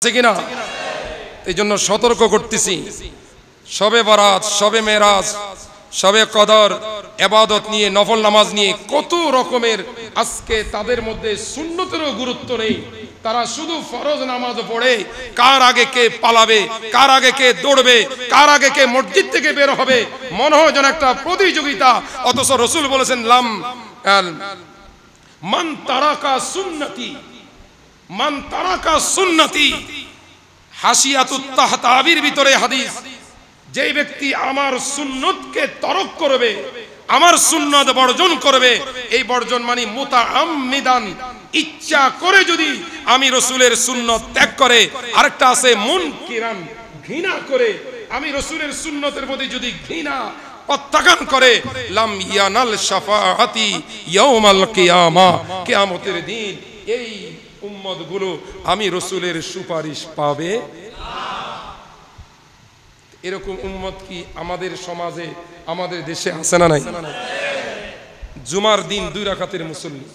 কিনা? এই জন্য সতর্ক করতেছি, শবে বরাত, শবে মেরাজ, শবে কদর ইবাদত নিয়ে, নফল নামাজ নিয়ে কত রকমের আজকে তাদের মধ্যে সুন্নতেরও গুরুত্ব নেই। তারা শুধু ফরজ নামাজ পড়ে, কার আগে কে পালাবে, কার আগে কে দৌড়বে, কার আগে কে মসজিদ থেকে বের হবে, মনে হয় যেন একটা প্রতিযোগিতা। অথচ রাসূল বলেছেন মান তারাকা সুন্নতি, মান তারাকা সুন্নতি, হাসিয়াতুত তাহতাবির ভিতরে হাদিস, যে ব্যক্তি আমার সুন্নতকে তরক করবে, আমার সুন্নত বর্জন করবে, এই বর্জন মানে মুতাআম্মিদান, ইচ্ছা করে যদি আমি রাসূলের সুন্নত ত্যাগ করে, আরেকটা আছে মুনকিরান, ঘৃণা করে আমি রাসূলের সুন্নতের প্রতি যদি ঘৃণা প্রত্যাখ্যান করে, লাম ইয়ানাল শাফাআতি ইয়াউমাল কিয়ামা, কিয়ামতের দিন এই উম্মতগুলো আমি রাসূলের সুপারিশ পাবে না। এরকম উম্মত কি আমাদের সমাজে, আমাদের দেশে আছে না নাই? জুমার দিন 2 রাকাতের মুসল্লি,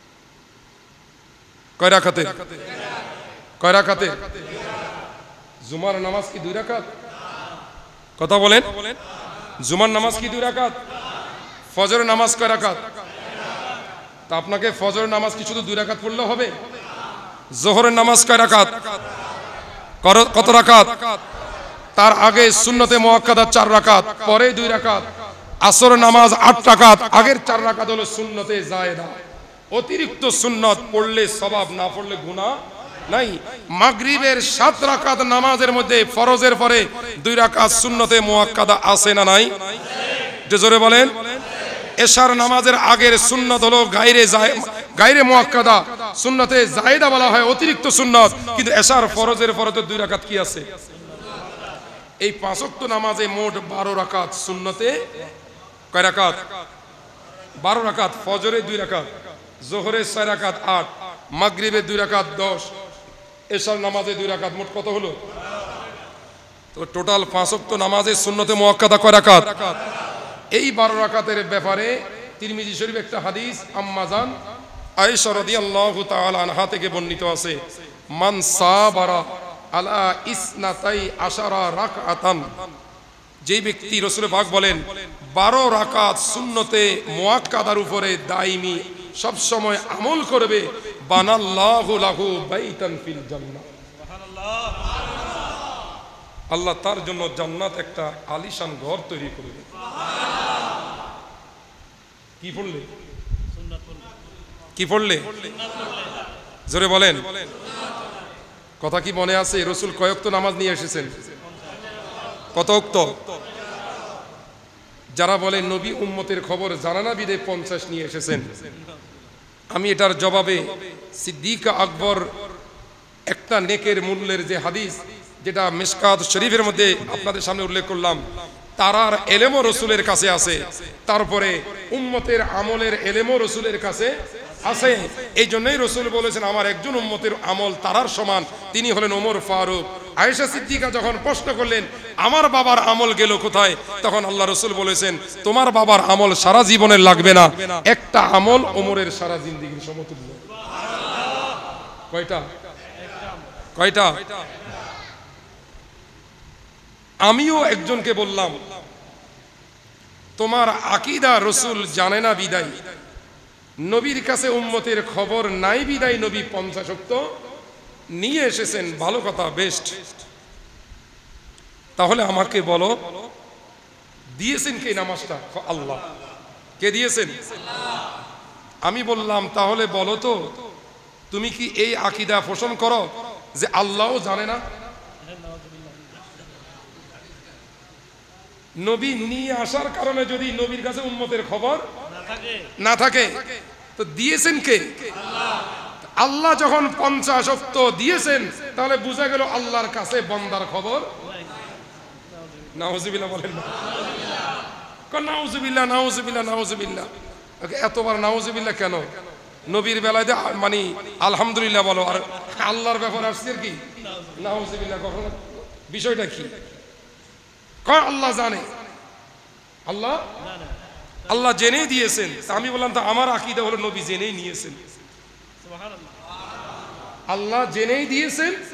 কয় রাকাতের? কয় রাকাতের? জুমার নামাজ কি 2 রাকাত? কথা বলেন, জুমার নামাজ কি 2 রাকাত? ফজরের নামাজ কয় রাকাত? তা আপনাকে ফজরের নামাজ কি শুধু 2 রাকাত পড়লে হবে? যোহরের নামাজ কয় রাকাত? কত রাকাত? তার আগে সুন্নতে মুআক্কাদা 4 রাকাত, পরে 2 রাকাত। আসরের নামাজ 8 রাকাত, আগের 4 রাকাত হলো সুন্নতে জায়েদা। অতিরিক্ত সুন্নত পড়লে সওয়াব, না পড়লে গুনাহ নাই। মাগরিবের 7 রাকাত নামাজের মধ্যে ফরজের পরে 2 রাকাত সুন্নতে মুআক্কাদা আছে না নাই? যে জোরে বলেন। এশার নামাজের আগের সুন্নত হলো গায়রে মুআক্কাদা, সুন্নতে জায়েদা বলা হয়, অতিরিক্ত সুন্নত। কিন্তু এশার ফরজের পরে তো 2 রাকাত কি আছে? এই 5 ওয়াক্ত নামাজে মোট 12 রাকাত সুন্নতে, কয় রাকাত? 12 রাকাত। ফজরে 2 রাকাত, যোহরে 6 রাকাত 8, মাগরিবে 2 রাকাত 10, এশার নামাজে 2 রাকাত, মোট কত হলো? তো টোটাল 5 ওয়াক্ত নামাজে সুন্নতে মুআক্কাদা কয় রাকাত? এই 12 রাকাতের ব্যাপারে তিরমিজি শরীফ একটা হাদিস আম্মাজান আয়েশা রাদিয়াল্লাহু তাআলা আনহা থেকে বর্ণিত আছে, মান সাবারা আলা ইসনাতাই আশারা রাকআতান, যে ব্যক্তি, রাসূল পাক বলেন 12 রাকাত সুন্নতে মুআক্কাদার উপরে দাইমি সব সময় আমল করবে, বানাল্লাহু লাহু বাইতান ফিল জান্নাহ, আল্লাহ তার জন্য জান্নাত একটা আলিশান ঘর তৈরি করবে। কি পড়লে? কি পড়লে? জোরে বলেন। কথা কি মনে আছে? রাসূল কয় ওয়াক্ত নামাজ নিয়ে এসেছেন? কত ওয়াক্ত? যারা বলে নবী উম্মতের খবর জানা না বিদে 50 নিয়ে এসেছেন, আমি এটার জবাবে সিদ্দিক আকবর একটা নেকের মূল্যের যে হাদিস, যেটা মিশকাত শরীফের মধ্যে আপনাদের সামনে উল্লেখ করলাম, তারার এলেমও রাসূলের কাছে আছে, তারপরে উম্মতের আমলের এলেমও রাসূলের কাছে আছে। এই জন্যই রাসূল বলেছেন আমার একজন উম্মতের আমল তারার সমান, তিনি হলেন ওমর ফারুক। আয়েশা সিদ্দিকা যখন প্রশ্ন করলেন আমার বাবার আমল গেল কোথায়, তখন আল্লাহ রাসূল বলেছেন তোমার বাবার আমল সারা জীবনের লাগবে না, একটা আমল ওমরের সারা জিন্দেগীর সমতুল্য। কয়টা? কয়টা? আমিও একজনকে বললাম তোমার আকীদা রাসূল জানে না বিদায়, নবীর কাছে উম্মতের খবর নাই বিদায় নবী 50 ওয়াক্ত নিয়ে এসেছেন, ভালো কথা, বেস্ট। তাহলে আমাকে বলো দিয়েছেন কে নামাজটা? আল্লাহ। কে দিয়েছেন? আমি বললাম তাহলে বলো তো তুমি কি এই আকীদা পোষণ করো যে আল্লাহও জানে না? নবী নিয়ে আসার কারণে যদি নবীর কাছে উম্মতের খবর না থাকে তো দিয়েছেন কে? আল্লাহ যখন 50 ওয়াক্ত দিয়েছেন তাহলে বোঝা গেল আল্লাহর কাছে বান্দার খবর। নাউজুবিল্লাহ বলেন না? নাউজুবিল্লাহ, নাউজুবিল্লাহ, নাউজুবিল্লাহ। এতবার নাউজুবিল্লাহ কেন? নবীর বেলায় মানে আলহামদুলিল্লাহ বলো, আর আল্লাহর ব্যাপারে আসছে কি নাউজুবিল্লাহ? কখনো বিষয়টা কি? আল্লাহ জানে, আল্লাহ আল্লাহ জেনেই দিয়েছেন। আমি বললাম তো আমার আকীদা হলো নবী জেনেই নিয়েছেন, আল্লাহ জেনেই দিয়েছেন,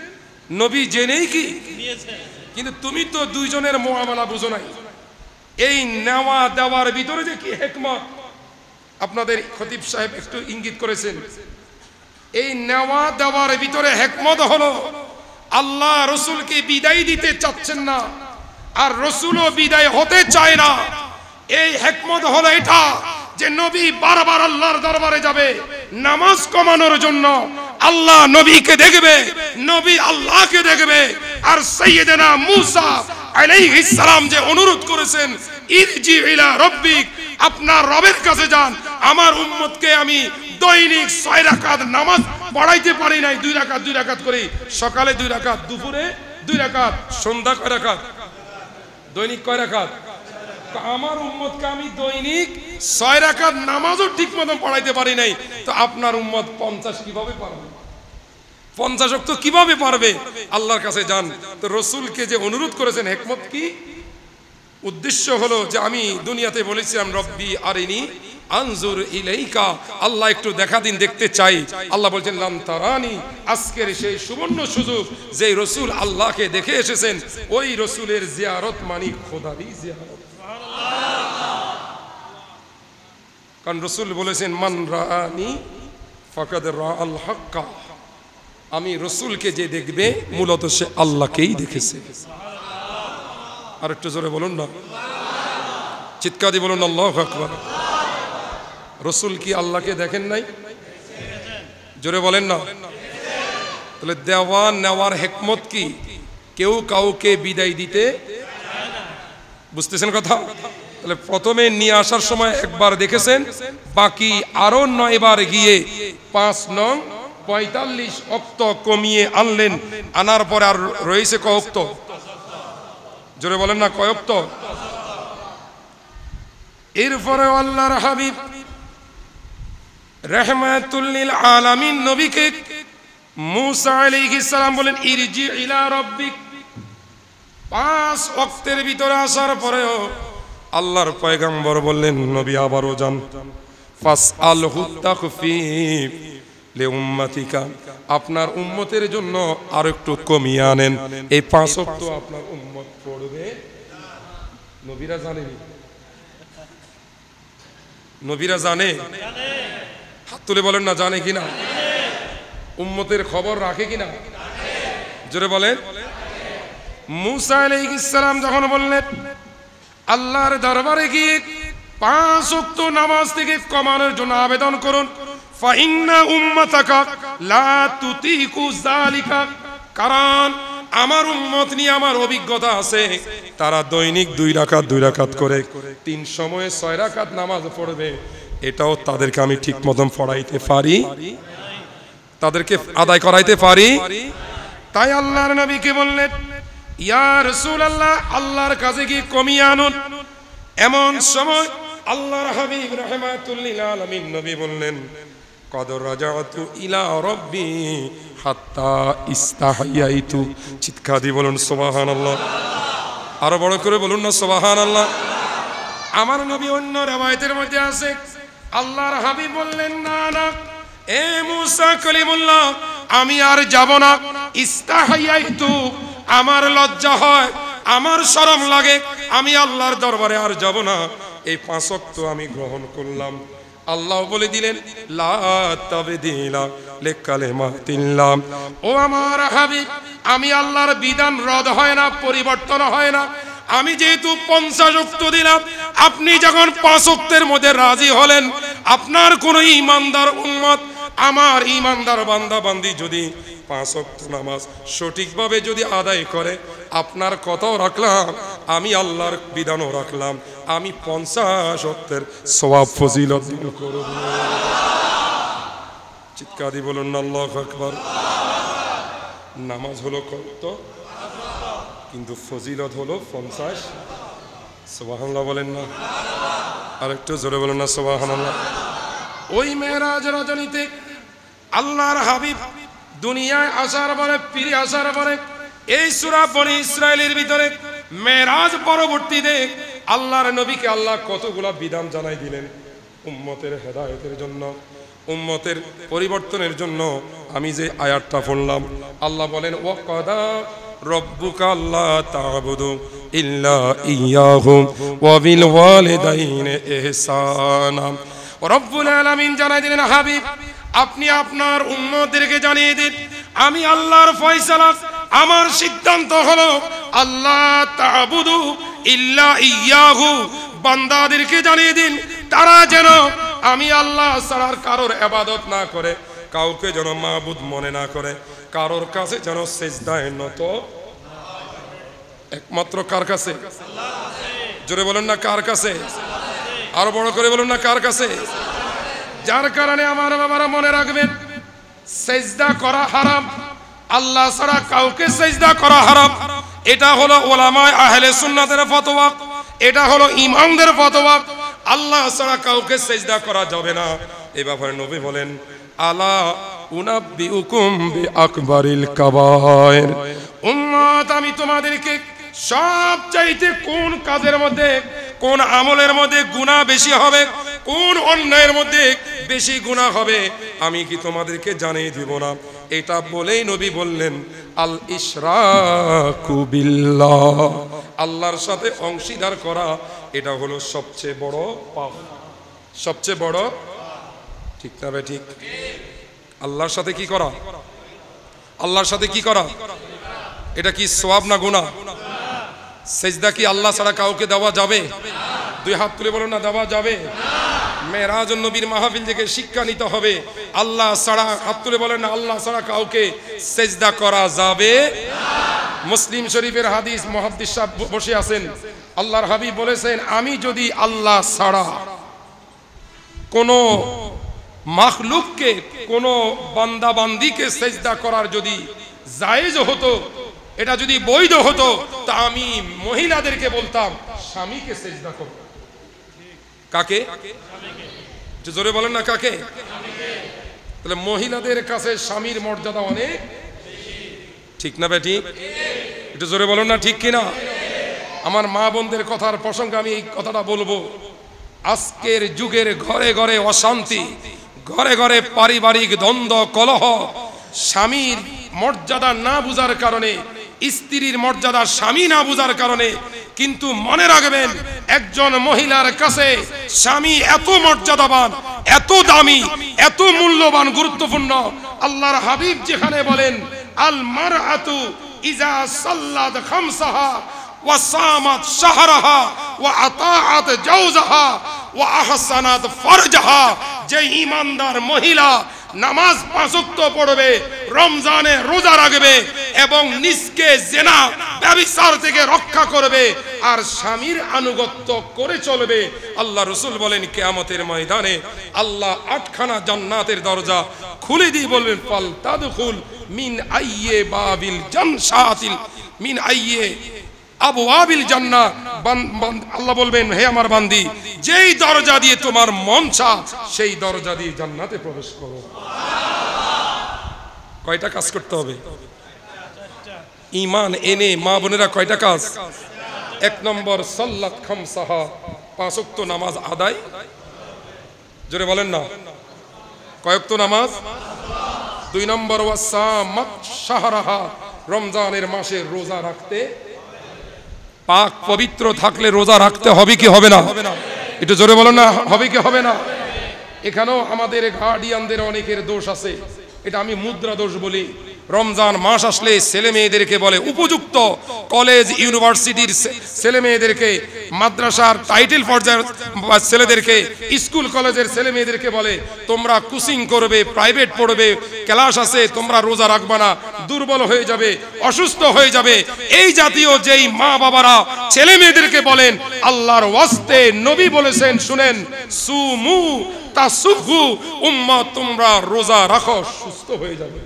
নবী জেনেই কি কিন্তু তুমি তো দুইজনের মুআমালা বুঝো নাই। এই নেওয়া দেওয়ার ভিতরে যে কি হিকমত, আপনাদের খতিব সাহেব একটু ইঙ্গিত করেছেন। এই নেওয়া দেওয়ার ভিতরে হিকমত হলো আল্লাহ রসুলকে বিদায় দিতে চাচ্ছেন না, আর রসুলও বিদায় হতে চায় না। এই হিকমত হলো এটা যে নবী বারবার আল্লাহর দরবারে যাবে নামাজ কমানোর জন্য, আল্লাহ নবীকে দেখবে, নবী আল্লাহকে দেখবে। আর সাইয়েদনা মূসা আলাইহিস সালাম যে অনুরোধ করেছেন ইরজি ইলা রাব্বিক, আপনার রবের কাছে যান, আমার উম্মতকে আমি দৈনিক 6 রাকাত নামাজ পড়াইতে পারি নাই, 2 রাকাত 2 রাকাত করে, সকালে 2 রাকাত, দুপুরে 2 রাকাত, সন্ধ্যা কয় রাকাত, দৈনিক কয় রাকাত? আমার উম্মতকে আমি দৈনিক 6 রাকাত নামাজও ঠিক মতো পড়াইতে পারি নাই, তো আপনার উম্মত 50 কিভাবে পারবে? 50 ওয়াক্ত কিভাবে পারবে? আল্লাহর কাছে যান। তো রসুলকে যে অনুরোধ করেছেন হিকমত কি? উদ্দেশ্য হলো যে আমি দুনিয়াতে বলেছিলাম রব্বি আরিনি আনজুর ইলাইকা, আল্লাহ একটু দেখা দিন, দেখতে চাই। আল্লাহ বলছেন লাম তারানি, আজকের সেই সুবর্ণ সুযোগ যে রসুল আল্লাহকে দেখে এসেছেন, ওই রসুলের জিয়ারত মানি খোদারই জিয়ারত। কারণ রসুল বলেছেন মান রাআনি ফাকাদ রাআল হাক্কা, আমি রসুলকে যে দেখবে মূলত সে আল্লাহকেই দেখেছে। আর একটু জোরে বলুন না, চিৎকার দিয়ে বলুন আল্লাহু আকবার। রসুল কি আল্লাহকে দেখেন নাই? জোরে বলেন না। তাহলে দেওয়া নেওয়ার হিকমত কি? কেউ কাউকে বিদায় দিতে, বুঝতেছেন কথা? তাহলে প্রথমে নিয়ে আসার সময় একবার দেখেছেন, বাকি আরো 9 বার গিয়ে 5 নং 45 ওয়াক্ত কমিয়ে আনলেন। আনার পরে আর রয়েছে কয় ওয়াক্ত? জোরে বলেন না, কয় ওয়াক্ত? এরপরে আল্লাহর হাবিব রাহমাতুল লিল আলামিন নবীকে মূসা আলাইহিস সালাম বলেন ইরজি ইলা রাব্বিক। 5 ওয়াক্তের ভিতরে আসার পরেও আল্লাহর পয়গম্বর বললেন নবী আবারও যান, ফাসআলহু তাখফীফ লিউম্মাতিকা, আপনার উম্মতের জন্য আর একটু কমিয়ে আনেন। এই 5 ওয়াক্ত আপনার উম্মত পড়বে। নবীরা জানেনি? নবীরা জানে? হাত তুলে বলেন না, জানে কিনা? উম্মতের খবর রাখে কিনা? জোরে বলেন। মূসা আলাইহিস সালাম যখন বললেন আল্লাহর দরবারে গিয়ে 5 ওয়াক্ত নামাজ থেকে কমানোর জন্য আবেদন করুন, ফাইন্না উম্মাতাকা লা তুতিকু যালিকা, কারণ আমার উম্মত নিয়ে আমার অভিজ্ঞতা আছে, তারা দৈনিক 2 রাকাত 2 রাকাত করে 3 সময়ে 6 রাকাত নামাজ পড়বে, এটাও তাদেরকে আমি ঠিক মতন পড়াইতে পারি, তাদেরকে আদায় করাইতে পারি। তাই আল্লাহর নবীকে বললেন ইয়া রাসূলুল্লাহ, আল্লাহর কাছে গিয়ে কমিয়ে আনুন। এমন সময় আল্লাহর হাবিব রাহমাতুল লিল আলামিন নবী বললেন কদ রাজাতু ইলা রাব্বি হাত্তা ইস্তাহইয়াইতু। চিৎকার দিয়ে বলুন সুবহানাল্লাহ। আরো বড় করে বলুন না সুবহানাল্লাহ। আমার নবী অন্য রওয়ায়াতের মধ্যে আছে আল্লাহর হাবিব বললেন না না এ মূসা কলিমুল্লাহ, আমি আর যাব না। ইস্তাহইয়াইতু, আমার লজ্জা হয়, আমার শরম লাগে, আমি আল্লাহর দরবারে আর যাব না। এই 5 ওয়াক্ত আমি গ্রহণ করলাম। আল্লাহ বলে দিলেন লা তাবদীলা লিকালিমাতিল্লাহ, ও আমার হাবিব, আমি আল্লাহর বিধান রদ হয় না, পরিবর্তন হয় না। আমি যেহেতু 50 ওয়াক্ত দিলাম, আপনি যখন 5 ওয়াক্তের মধ্যে রাজি হলেন, আপনার কোন ঈমানদার উম্মত, আমার ঈমানদার বান্দা বান্দি যদি 5 ওয়াক্ত নামাজ সঠিকভাবে যদি আদায় করে, আপনার কথাও রাখলাম, আমি আল্লাহর বিধানও রাখলাম, আমি 50 ওয়াক্তের সওয়াব ফজিলত দান করব। চিৎকার দিয়ে বলুন আল্লাহু আকবার। নামাজ হলো কত? কিন্তু ফজিলত হলো 50। সুবহানাল্লাহ বলেন না, আরেকটু জোরে বলেন না সুবহানাল্লাহ। ওই মেরাজ রজনীতে আল্লাহর হাবিব দুনিয়ায় আসার পরে, ফিরে আসার পরে, এই সূরা বনি ইসরাইলের ভিতরে মেরাজ পরবর্তীতে আল্লাহর নবীকে আল্লাহ কতগুলা বিধান জানাই দিলেন উম্মতের হেদায়েতের জন্য। উম্মতের পরিবর্তনের জন্য আমি যে আয়াতটা পড়লাম, আল্লাহ বলেন ওয়াকাদা রব্বুকা আল্লা তা'বুদু ইল্লা ইয়াহু ওয়া বিল ওয়ালিদাইনি ইহসানা। রব্বুল আলামিন জানাই দিলেন, হাবিব আপনি আপনার উম্মতদেরকে জানিয়ে দিন আমি আল্লাহর ফয়সালা, আমার সিদ্ধান্ত হলো আল্লাহ তা'বুদু ইল্লা ইয়াহু, বান্দাদেরকে জানিয়ে দিন তারা যেন আমি আল্লাহ ছাড়া কারোর ইবাদত না করে, কাউকে যেন মাবুদ মনে না করে, কারোর কাছে যেন সিজদায় নত, একমাত্র কার কাছে? জোরে বলুন না কার কাছে? আরো বড় করে বলুন না কার কাছে? যার কারণে আমার বাবারা মনে রাখবেন, সিজদা করা হারাম, আল্লাহ ছাড়া কাউকে সিজদা করা হারাম। এটা হলো উলামায়ে আহলে সুন্নাতের ফতোয়া, এটা হলো ইমামদের ফতোয়া। আল্লাহ ছাড়া কাউকে সিজদা করা যাবে না। এই ব্যাপারে নবী বলেন আলা উনাব্বিউকুম বিআকবারিল কাবায়ের, উম্মত আমি তোমাদেরকে সবচাইতে কোন কাজের মধ্যে, কোন আমলের মধ্যে গুনাহ বেশি হবে, কোন অন্যায়ের মধ্যে বেশি গুনাহ হবে আমি কি তোমাদেরকে জানিয়ে দিব না? এটা বলেই নবী বললেন আল ইশরাকু বিল্লাহ, আল্লাহর সাথে অংশীদার করা, এটা হলো সবচেয়ে বড় পাপ, সবচেয়ে বড়, ঠিক না ভাই? ঠিক। আল্লাহর সাথে কি করা? আল্লাহর সাথে কি করা? এটা কি সওয়াব না গুনাহ? সিজদা কি আল্লাহ ছাড়া কাউকে দেওয়া যাবে? দুই হাত তুলে বলুন না দেওয়া যাবে। মেরাজ নবীর মাহফিল থেকে শিক্ষা নিতে হবে, আল্লাহ ছাড়া, হাত তুলে বলেন না আল্লাহ ছাড়া কাউকে সিজদা করা যাবে না। মুসলিম শরীফের হাদিস, মুহাদ্দিস সাহেব বসে আছেন, আল্লাহর হাবিব বলেছেন আমি যদি আল্লাহ ছাড়া কোন মাখলুককে, কোন বান্দা বান্দিকে সিজদা করার যদি জায়েজ হতো, এটা যদি বৈধ হতো, তা আমি মহিলাদেরকে বলতাম স্বামীকে সিজদা করো। কাকে? জোরে বলেন না কাকে? তাহলে মহিলাদের কাছে স্বামীর মর্যাদা অনেক, ঠিক না বেটি? একটু জোরে বলেন না ঠিক কিনা? আমার মা বোনদের কথার প্রসঙ্গে আমি এই কথাটা বলবো, আজকের যুগের ঘরে ঘরে অশান্তি, ঘরে ঘরে পারিবারিক দ্বন্দ্ব কলহ, স্বামীর মর্যাদা না বুঝার কারণে, স্ত্রীর মর্যাদা স্বামী না বুঝার কারণে। কিন্তু মনে রাখবেন, একজন মহিলার কাছে স্বামী এত মর্যাদাবান, এত দামি, এত মূল্যবান, গুরুত্বপূর্ণ। আল্লাহর হাবিব যেখানে বলেন আল মারআতু ইজা সাল্লাত খামসাহা ওয়া সামাত শাহরাহা ওয়া আতাআত জাওজাহা ওয়া আহসানাত ফারজাহা, যে ঈমানদার মহিলা নামাজ 5 ওয়াক্ত পড়বে, রমজানে রোজা রাখবে এবং নিজকে জিনা ব্যভিচার থেকে রক্ষা করবে আর স্বামীর আনুগত্য করে চলবে, আল্লাহ রাসূল বলেন কিয়ামতের ময়দানে আল্লাহ 8খানা জান্নাতের দরজা খুলে দিয়ে বলবেন ফাল তাদখুল মিন আইয়ে বাবিল জান্নাতিল মিন আইয়ে আবওয়াবিল জান্নাহ, আল্লাহ বলবেন হে আমার বান্দি, যেই দরজা দিয়ে তোমার মন চায় সেই দরজা দিয়ে জান্নাতে প্রবেশ করো। কয়টা কাজ করতে হবে? ঈমান এনে মা বোনেরা কয়টা কাজ? 1 নম্বর সাল্লাত খামসাহা, 5 ওয়াক্ত নামাজ আদায়। জোরে বলেন না কয় ওয়াক্ত নামাজ? 2 নম্বর ওয়াসামাত শাহরাহা, রমজানের মাসে রোজা রাখতে, পাক পবিত্র থাকলে রোজা রাখতে হবে কি হবে না? একটু জোরে বলেন না হবে কি হবে না? এখানেও আমাদের গার্ডিয়ানদের অনেকের দোষ আছে, এটা আমি মুদ্রা দোষ বলি। রমজান মাস আসলে ছেলে মেয়েদেরকে বলে, উপযুক্ত কলেজ ইউনিভার্সিটির ছেলে মেয়েদেরকে, মাদ্রাসার টাইটেল পর্যায়ের ছেলেদেরকে, স্কুল কলেজের ছেলে মেয়েদেরকে বলে তোমরা কোচিং করবে, প্রাইভেট পড়বে, ক্লাস আছে, তোমরা রোজা রাখবে না, দুর্বল হয়ে যাবে, অসুস্থ হয়ে যাবে। এই জাতীয় যেই মা বাবারা ছেলে মেয়েদেরকে বলেন, আল্লাহর ওয়াস্তে নবী বলেছেন শুনেন, সুমু তাসুহু, উম্মাহ তোমরা রোজা রাখো, সুস্থ হয়ে যাবে।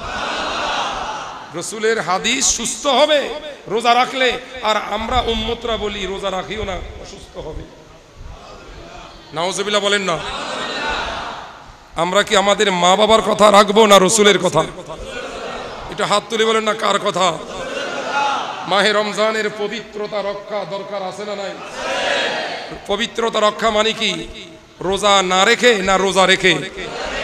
রাসূলের হাদিস, সুস্থ হবে রোজা রাখলে। আর আমরা উম্মতরা বলি রোজা রাখিও না, অসুস্থ হবে। নাউজুবিল্লাহ বলেন না। আমরা কি আমাদের মা বাবার কথা রাখবো না রাসূলের কথা? এটা হাত তুলে বলেন না কার কথা? মাহে রমজানের পবিত্রতা রক্ষা দরকার আছে না নাই? পবিত্রতা রক্ষা মানে কি? রোজা না রেখে না রোজা রেখে?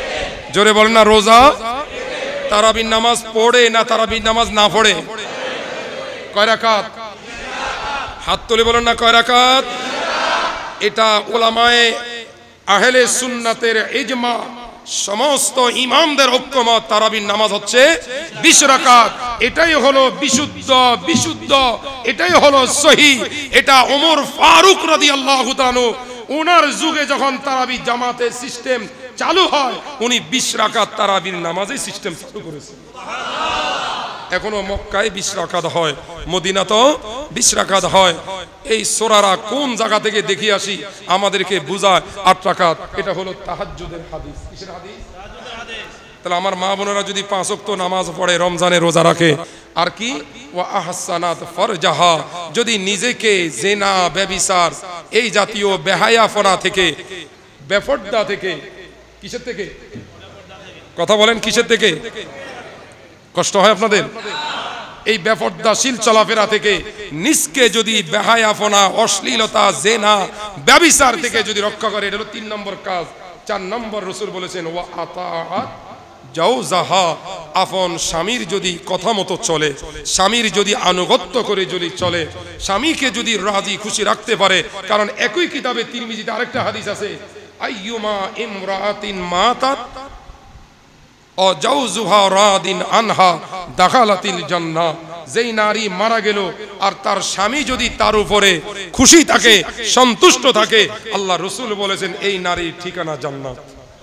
জোরে বলেন না রোজা তারাবির নামাজ পড়ে না তারাবির নামাজ না পড়ে? কয় রাকাত? হাত তুলে বলেন না কয় রাকাত? এটা উলামায়ে আহলে সুন্নাতের ইজমা, সমস্ত ইমামদের ঐক্যমত, তারাবির নামাজ হচ্ছে 20 রাকাত। এটাই হলো বিশুদ্ধ, এটাই হলো সহিহ। এটা ওমর ফারুক রাদিয়াল্লাহু তাআলা ওনার যুগে যখন তারাবি জামাতের সিস্টেম চালু হয়, উনি 20 রাকাত তারাবির নামাজের সিস্টেম চালু করেছেন। এখনো মক্কায় 20 রাকাত হয়, মদিনাতেও 20 রাকাত হয়। এই সূরারা কোন জায়গা থেকে দেখি আসি আমাদেরকে বুঝায় 8 রাকাত। এটা হলো তাহাজ্জুদের হাদিস। কিসের হাদিস? তাহাজ্জুদের হাদিস। তাহলে আমার মা বোনেরা যদি 5 ওয়াক্ত নামাজ পড়ে, রমজানে রোজা রাখে, আর কি ওয়া আহসানাত ফারজাহা, যদি নিজেকে জিনা, ব্যভিচার, এই জাতীয় বেহায়াপনা থেকে, বেপরদা থেকে, কিসের থেকে? কথা বলেন কিসের থেকে? কষ্ট হয় আপনাদের? এই বেপরদাশীল চলাফেরা থেকে নিজকে যদি বেহায়াপনা, অশ্লীলতা, জেনা, ব্যভিচার থেকে যদি রক্ষা করে, এটা হলো 3 নম্বর কাজ। 4 নম্বর রাসূল বলেছেন ওয়া আতাআত জাওজাহা, আপন স্বামীর যদি কথা মতো চলে, স্বামীর যদি আনুগত্য করে যদি চলে, স্বামীকে যদি রাজি খুশি রাখতে পারে। কারণ একই কিতাবে তিরমিজিতে আরেকটা হাদিস আছে, আইয়ুমা ইমরাআতিন মাতাত ও জাওজুহা রাদিন আনহা দাখালাতিল জান্নাহ, যেই নারী মারা গেল আর তার স্বামী যদি তার উপরে খুশি থাকে, সন্তুষ্ট থাকে, আল্লাহ রাসূল বলেছেন এই নারীর ঠিকানা জান্নাত।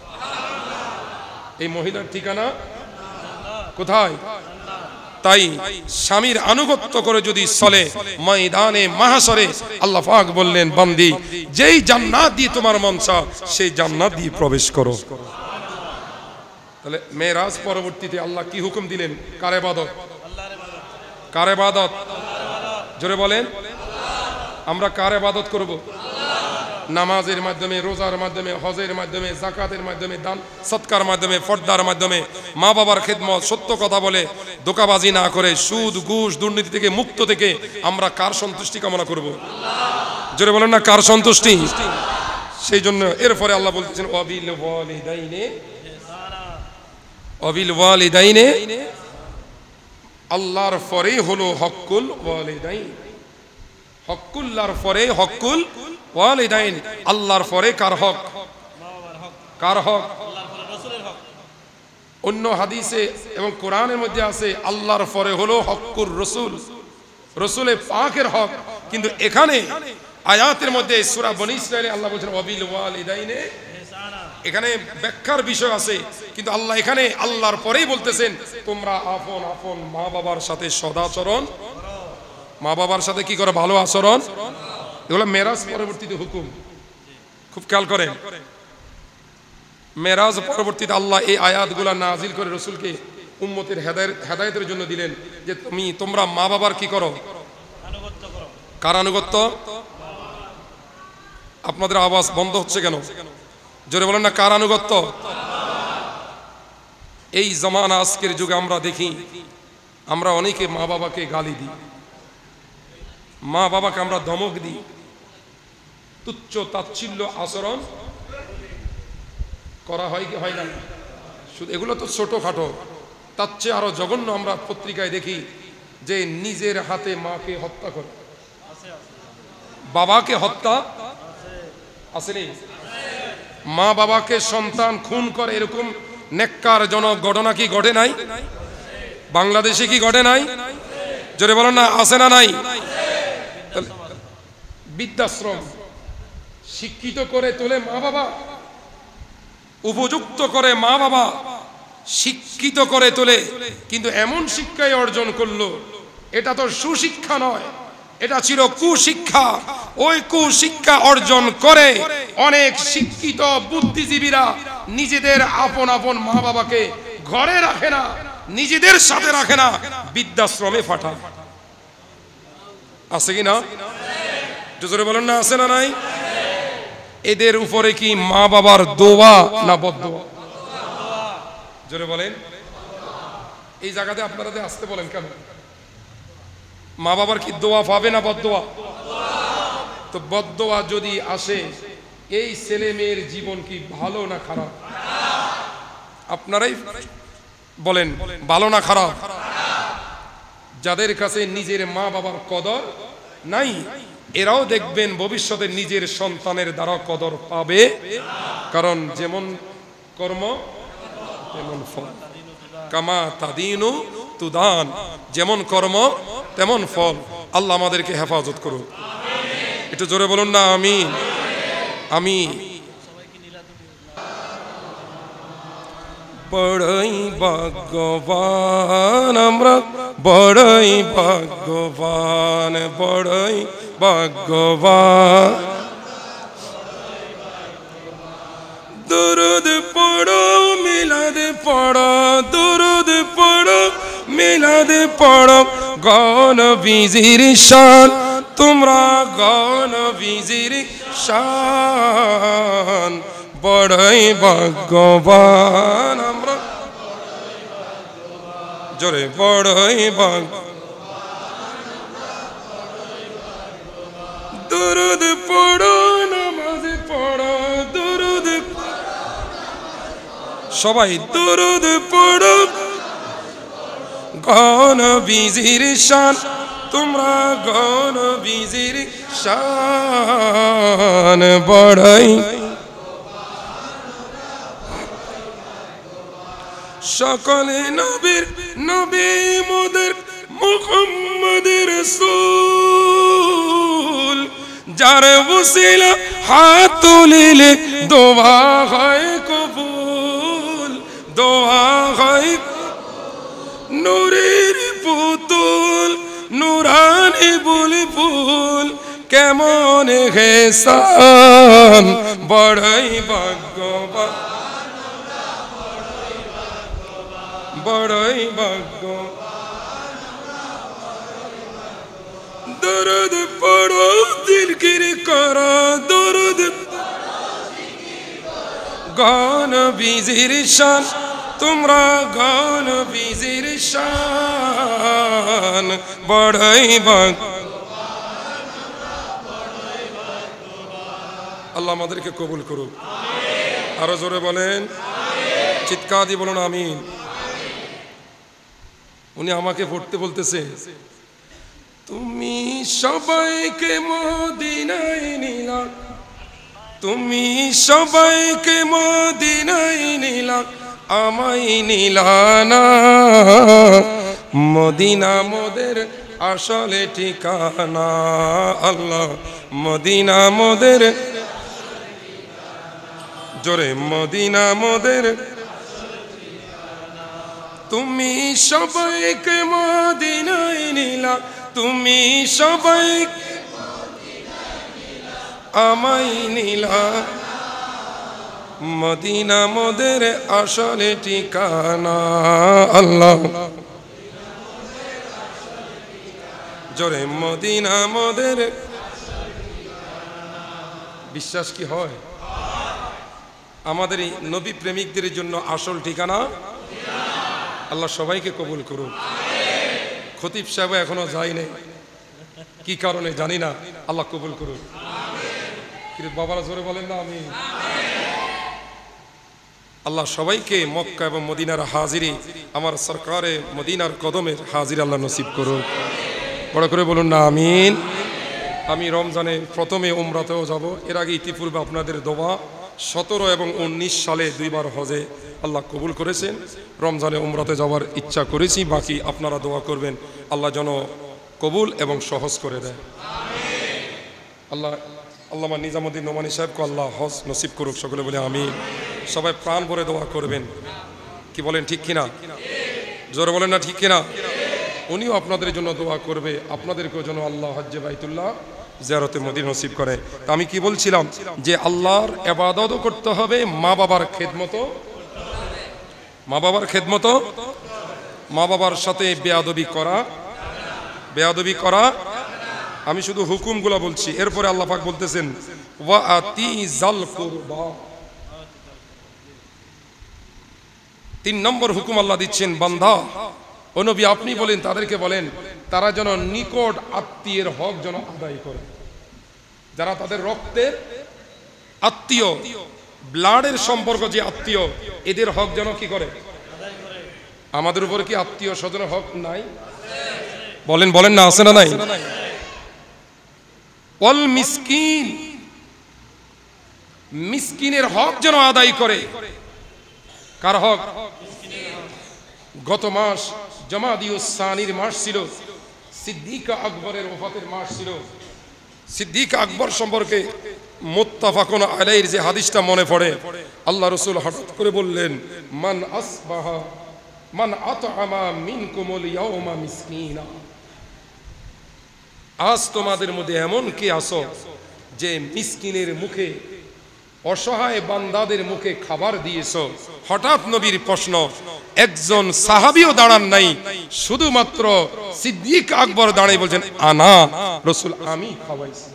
এই মহিলার ঠিকানা কোথায়? তাই স্বামীর আনুগত্য করে যদি চলে, ময়দানে মাহশরে আল্লাহ পাক বললেন, বান্দি যেই জান্নাত দিয়ে তোমার মন চায় সেই জান্নাত দিয়ে প্রবেশ করো। তাহলে মেরাজ পরবর্তীতে আল্লাহ কি হুকুম দিলেন? কার ইবাদত? কার ইবাদত? জোরে বলেন। আমরা কার ইবাদত করব? নামাজের মাধ্যমে, রোজার মাধ্যমে, হজের মাধ্যমে, যাকাতের মাধ্যমে, দান সদকার মাধ্যমে, পর্দার মাধ্যমে, মা বাবার খেদমত, সত্য কথা বলে, ধোঁকাবাজি না করে, সুদ ঘুষ দুর্নীতি থেকে মুক্ত থেকে আমরা কার সন্তুষ্টি কামনা করব? জোরে বলেন না কার সন্তুষ্টি? সেই জন্য এরপরে আল্লাহ বলতেছেন ওয়াবিল ওয়ালিদাইনে, ওয়াবিল ওয়ালিদাইনে, আল্লাহর পরেই হলো হক্কুল ওয়ালিদাইন। হক্কুল্লাহর পরে হক্কুল ওয়ালিদাইন। আল্লাহর পরে কার হক? কার হক? অন্য হাদিসে এবং কোরআনের মধ্যে আছে আল্লাহর পরে হলো হক্কুর রাসূল, রাসূলের পাকের হক। কিন্তু এখানে আয়াতের মধ্যে সূরা বনী ইসরাঈলে আল্লাহ বলেছেন ওয়াবিল ওয়ালিদাইনে, এখানে ব্যাখ্যার বিষয় আছে, কিন্তু আল্লাহ এখানে আল্লাহর পরেই বলতেছেন তোমরা আপন আপন মা বাবার সাথে সদাচরণ, মা বাবার সাথে কি করে? ভালো আচরণ। এগুলো মেরাজ পরবর্তীতে হুকুম। খুব খেয়াল করেন, মেরাজ পরবর্তীতে আল্লাহ এই আয়াতগুলা নাজিল করে রাসূলকে উম্মতের হেদায়েতের জন্য দিলেন যে তোমরা মা বাবার কি করো? কার আনুগত্য? আপনাদের আওয়াজ বন্ধ হচ্ছে কেন? জোরে বলেন না কার আনুগত্য? এই জামানা আজকের যুগে আমরা দেখি, আমরা অনেকে মা বাবাকে গালি দিই, মা বাবাকে আমরা ধমক দিই, তুচ্ছ তাচ্ছিল্য আচরণ করা হয় কি হয় না? শুধু এগুলো তো ছোটখাটো, তার চেয়ে আরো জঘন্য আমরা পত্রিকায় দেখি যে নিজের হাতে মাকে হত্যা করে, বাবাকে হত্যা আসেনি, মা বাবাকে সন্তান খুন করে, এরকম নেক্কারজনক ঘটনা কি ঘটে নাই? বাংলাদেশে কি ঘটে নাই? জোরে বলেন না আছে না নাই? বৃদ্ধাশ্রম শিক্ষিত করে তোলে মা বাবা, উপযুক্ত করে মা বাবা, শিক্ষিত করে তোলে, কিন্তু এমন শিক্ষাই অর্জন করলো, এটা তো সুশিক্ষা নয়, এটা ছিল কুশিক্ষা। ওই কুশিক্ষা অর্জন করে অনেক শিক্ষিত বুদ্ধিজীবীরা নিজেদের আপন আপন মা বাবাকে ঘরে রাখে না, নিজেদের সাথে রাখে না, বৃদ্ধাশ্রমে পাঠায়। আছে কি না? জোরে বলেন না আছে না নাই? এদের উপরে কি মা বাবার দোয়া না বদদোয়া? জোরে বলেন। এই জায়গাতে আপনারা আসতে বলেন কেন? মা বাবার কি দোয়া পাবে না বদদোয়া? তো বদদোয়া যদি আসে, এই ছেলে মেয়ের জীবন কি ভালো না খারাপ? আপনারাই বলেন ভালো না খারাপ? যাদের কাছে নিজের মা বাবার কদর নাই, এরাও দেখবেন ভবিষ্যতে নিজের সন্তানের দ্বারা কদর পাবে, কারণ যেমন কর্ম তেমন ফল। কামা তাদিনু তুদান, যেমন কর্ম তেমন ফল। আল্লাহ আমাদেরকে হেফাজত করুক। একটু জোরে বলুন না আমিন। আমি বড়ই ভাগ্যবান, আমরা বড়ই ভাগ্যবান, বড়ই ভাগ্যবান। দুরুদ পড়ো মিলাদ পড়ো, দুরুদ পড়ো মিলাদ পড়ো, গণ বিজির শান তোমরা, গণ বিজির শান। বড়ই ভাগ্যবান আমরা, জোরে বড়ই দুরুদ পড়ো নামাজ পড়ো, দুরুদ সবাই দুরুদ পড়ো, গণ বিজির শান তোমরা, গণ বিজির শান। বড়ই সকলে নবীর নবী মোদের মুহাম্মদের রাসূল, যার ওসিলা হাত তুলিলে দোয়া হয় কবুল, দোয়া হয়। নূরের পুতুল নুরানি বুলবুল, কেমন হেসান। বড়ই ভাগ্যবান, বড়ই ভাগ্য। দরুদ পড়ো জিকির করো, দরুদ গান বিজির শান তোমরা, গান বিজির শান। বড়ই ভাগ্য। আল্লাহ আমাদেরকে কবুল করুক। আরো জোরে বলেন, চিৎকার দিয়ে বলুন আমিন। উনি আমাকে পড়তে বলতেছে, তুমি সবাইকে মদিনায় নিলা, তুমি সবাইকে মদিনায় নিলা, আমায় নিলা না। মদিনা মোদের আসলে ঠিকানা, আল্লাহ মদিনা মোদের, জোরে মদিনা মোদের। তুমি সবাইকে মদিনায় নিলা, তুমি সবাইকে আমায় নিলা, মদিনা মোদের আসলে ঠিকানা, আল্লাহ জোরে মদিনা মোদের। বিশ্বাস কি হয়? আমাদের এই নবী প্রেমিকদের জন্য আসল ঠিকানা। আল্লাহ সবাইকে কবুল করুন। খতিব সাহেব এখনো যায়নি, কি কারণে জানি না, আল্লাহ কবুল করুন। বাবারা জোরে বলেন না আমি। আল্লাহ সবাইকে মক্কা এবং মদিনার হাজিরি, আমার সরকারে মদিনার কদমের হাজির আল্লাহ নসিব করুন। বড় করে বলুন না আমিন। আমি রমজানে প্রথমে উমরাতেও যাব। এর আগে ইতিপূর্বে আপনাদের দোয়া 17 এবং 19 সালে দুইবার হজে আল্লাহ কবুল করেছেন। রমজানে উমরাতে যাওয়ার ইচ্ছা করেছি, বাকি আপনারা দোয়া করবেন আল্লাহ যেন কবুল এবং সহজ করে দেয়। আল্লাহ আল্লামা নিজামুদ্দিন নোমানী সাহেবকে আল্লাহ হজ নসিব করুক, সকলে বলে আমিন। সবাই প্রাণ ভরে দোয়া করবেন। কি বলেন, ঠিক কিনা? জোরে বলেন না ঠিক কিনা? উনিও আপনাদের জন্য দোয়া করবে, আপনাদেরকেও যেন আল্লাহ হজ্জে বাইতুল্লাহ জিয়ারতে মদিনা নসিব করে। তা আমি কি বলছিলাম, যে আল্লাহর ইবাদত করতে হবে, মা বাবার খেদমত, মা বাবার খেদমত, মা বাবার সাথে বেয়াদবি করা, বেয়াদবি করা। আমি শুধু হুকুমগুলো বলছি, এরপরে আল্লাহ পাক বলতেছেন ওয়া আতিজাল কুরবা। 3 নম্বর হুকুম আল্লাহ দিচ্ছেন, বান্দা ও নবী আপনি বলেন, তাদেরকে বলেন তারা যেন নিকট আত্মীয়ের হক যেন আদায় করে, যারা তাদের রক্তের আত্মীয়, ব্লাডের সম্পর্ক যে আত্মীয়, এদের হক যেন কি করে? আমাদের উপরে কি আত্মীয় স্বজনের হক নাই? বলেন বলেন না, আছে না নাই? ওয়াল মিসকিন, মিসকিনের হক যেন আদায় করে। কার হক? গত মাস জামাদিউস সানির মাস ছিল, সিদ্দিক আকবরের ওফাতের মাস ছিল। সিদ্দিক আকবর সম্পর্কে মুত্তাফাকুন আলাইহির যে হাদিসটা মনে পড়ে, আল্লাহ রাসূল হঠাৎ করে বললেন, মান আসবাহা মান আতআমা মিনকুমুল ইয়াওমা মিসকিনা। আজ তোমাদের মধ্যে এমন কে আছো যে মিসকিনের মুখে, অসহায় বান্দাদের মুখে খাবার দিয়েছো? হঠাৎ নবীর প্রশ্ন, একজন সাহাবীও দাঁড়ান নাই, শুধুমাত্র সিদ্দিক আকবর দাঁড়িয়ে বলছেন, আনা রাসূল, আমি খাওয়াইছি,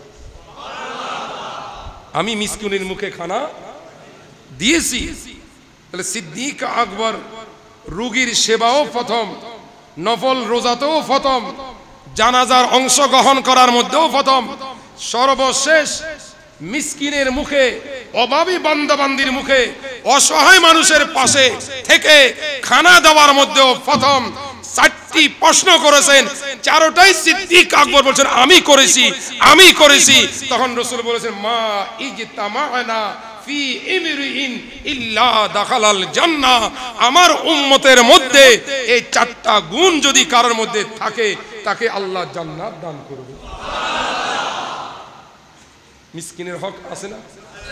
আমি মিসকিনের মুখে খানা দিয়েছি। তাহলে সিদ্দিক আকবর রোগীর সেবাও প্রথম, নফল রোজাতেও প্রথম, জানাজার অংশগ্রহণ করার মধ্যেও প্রথম, সর্বশেষ মিসকিনের মুখে, অভাবী বান্দাবান্দির মুখে, অসহায় মানুষের পাশে থেকে খানা দেওয়ার মধ্যেও প্রথম। 4টি প্রশ্ন করেছেন, 4টাই সিদ্দিক আকবর বলছেন আমি করেছি, আমি করেছি। তখন রাসূল বলেছেন, মা ইজতামা'না ফি ইমরিইন ইল্লা দাখালাল জান্নাহ। আমার উম্মতের মধ্যে এই 4টা গুণ যদি কারোর মধ্যে থাকে, তাকে আল্লাহ জান্নাত দান করবে। মিসকিনের হক আছে না?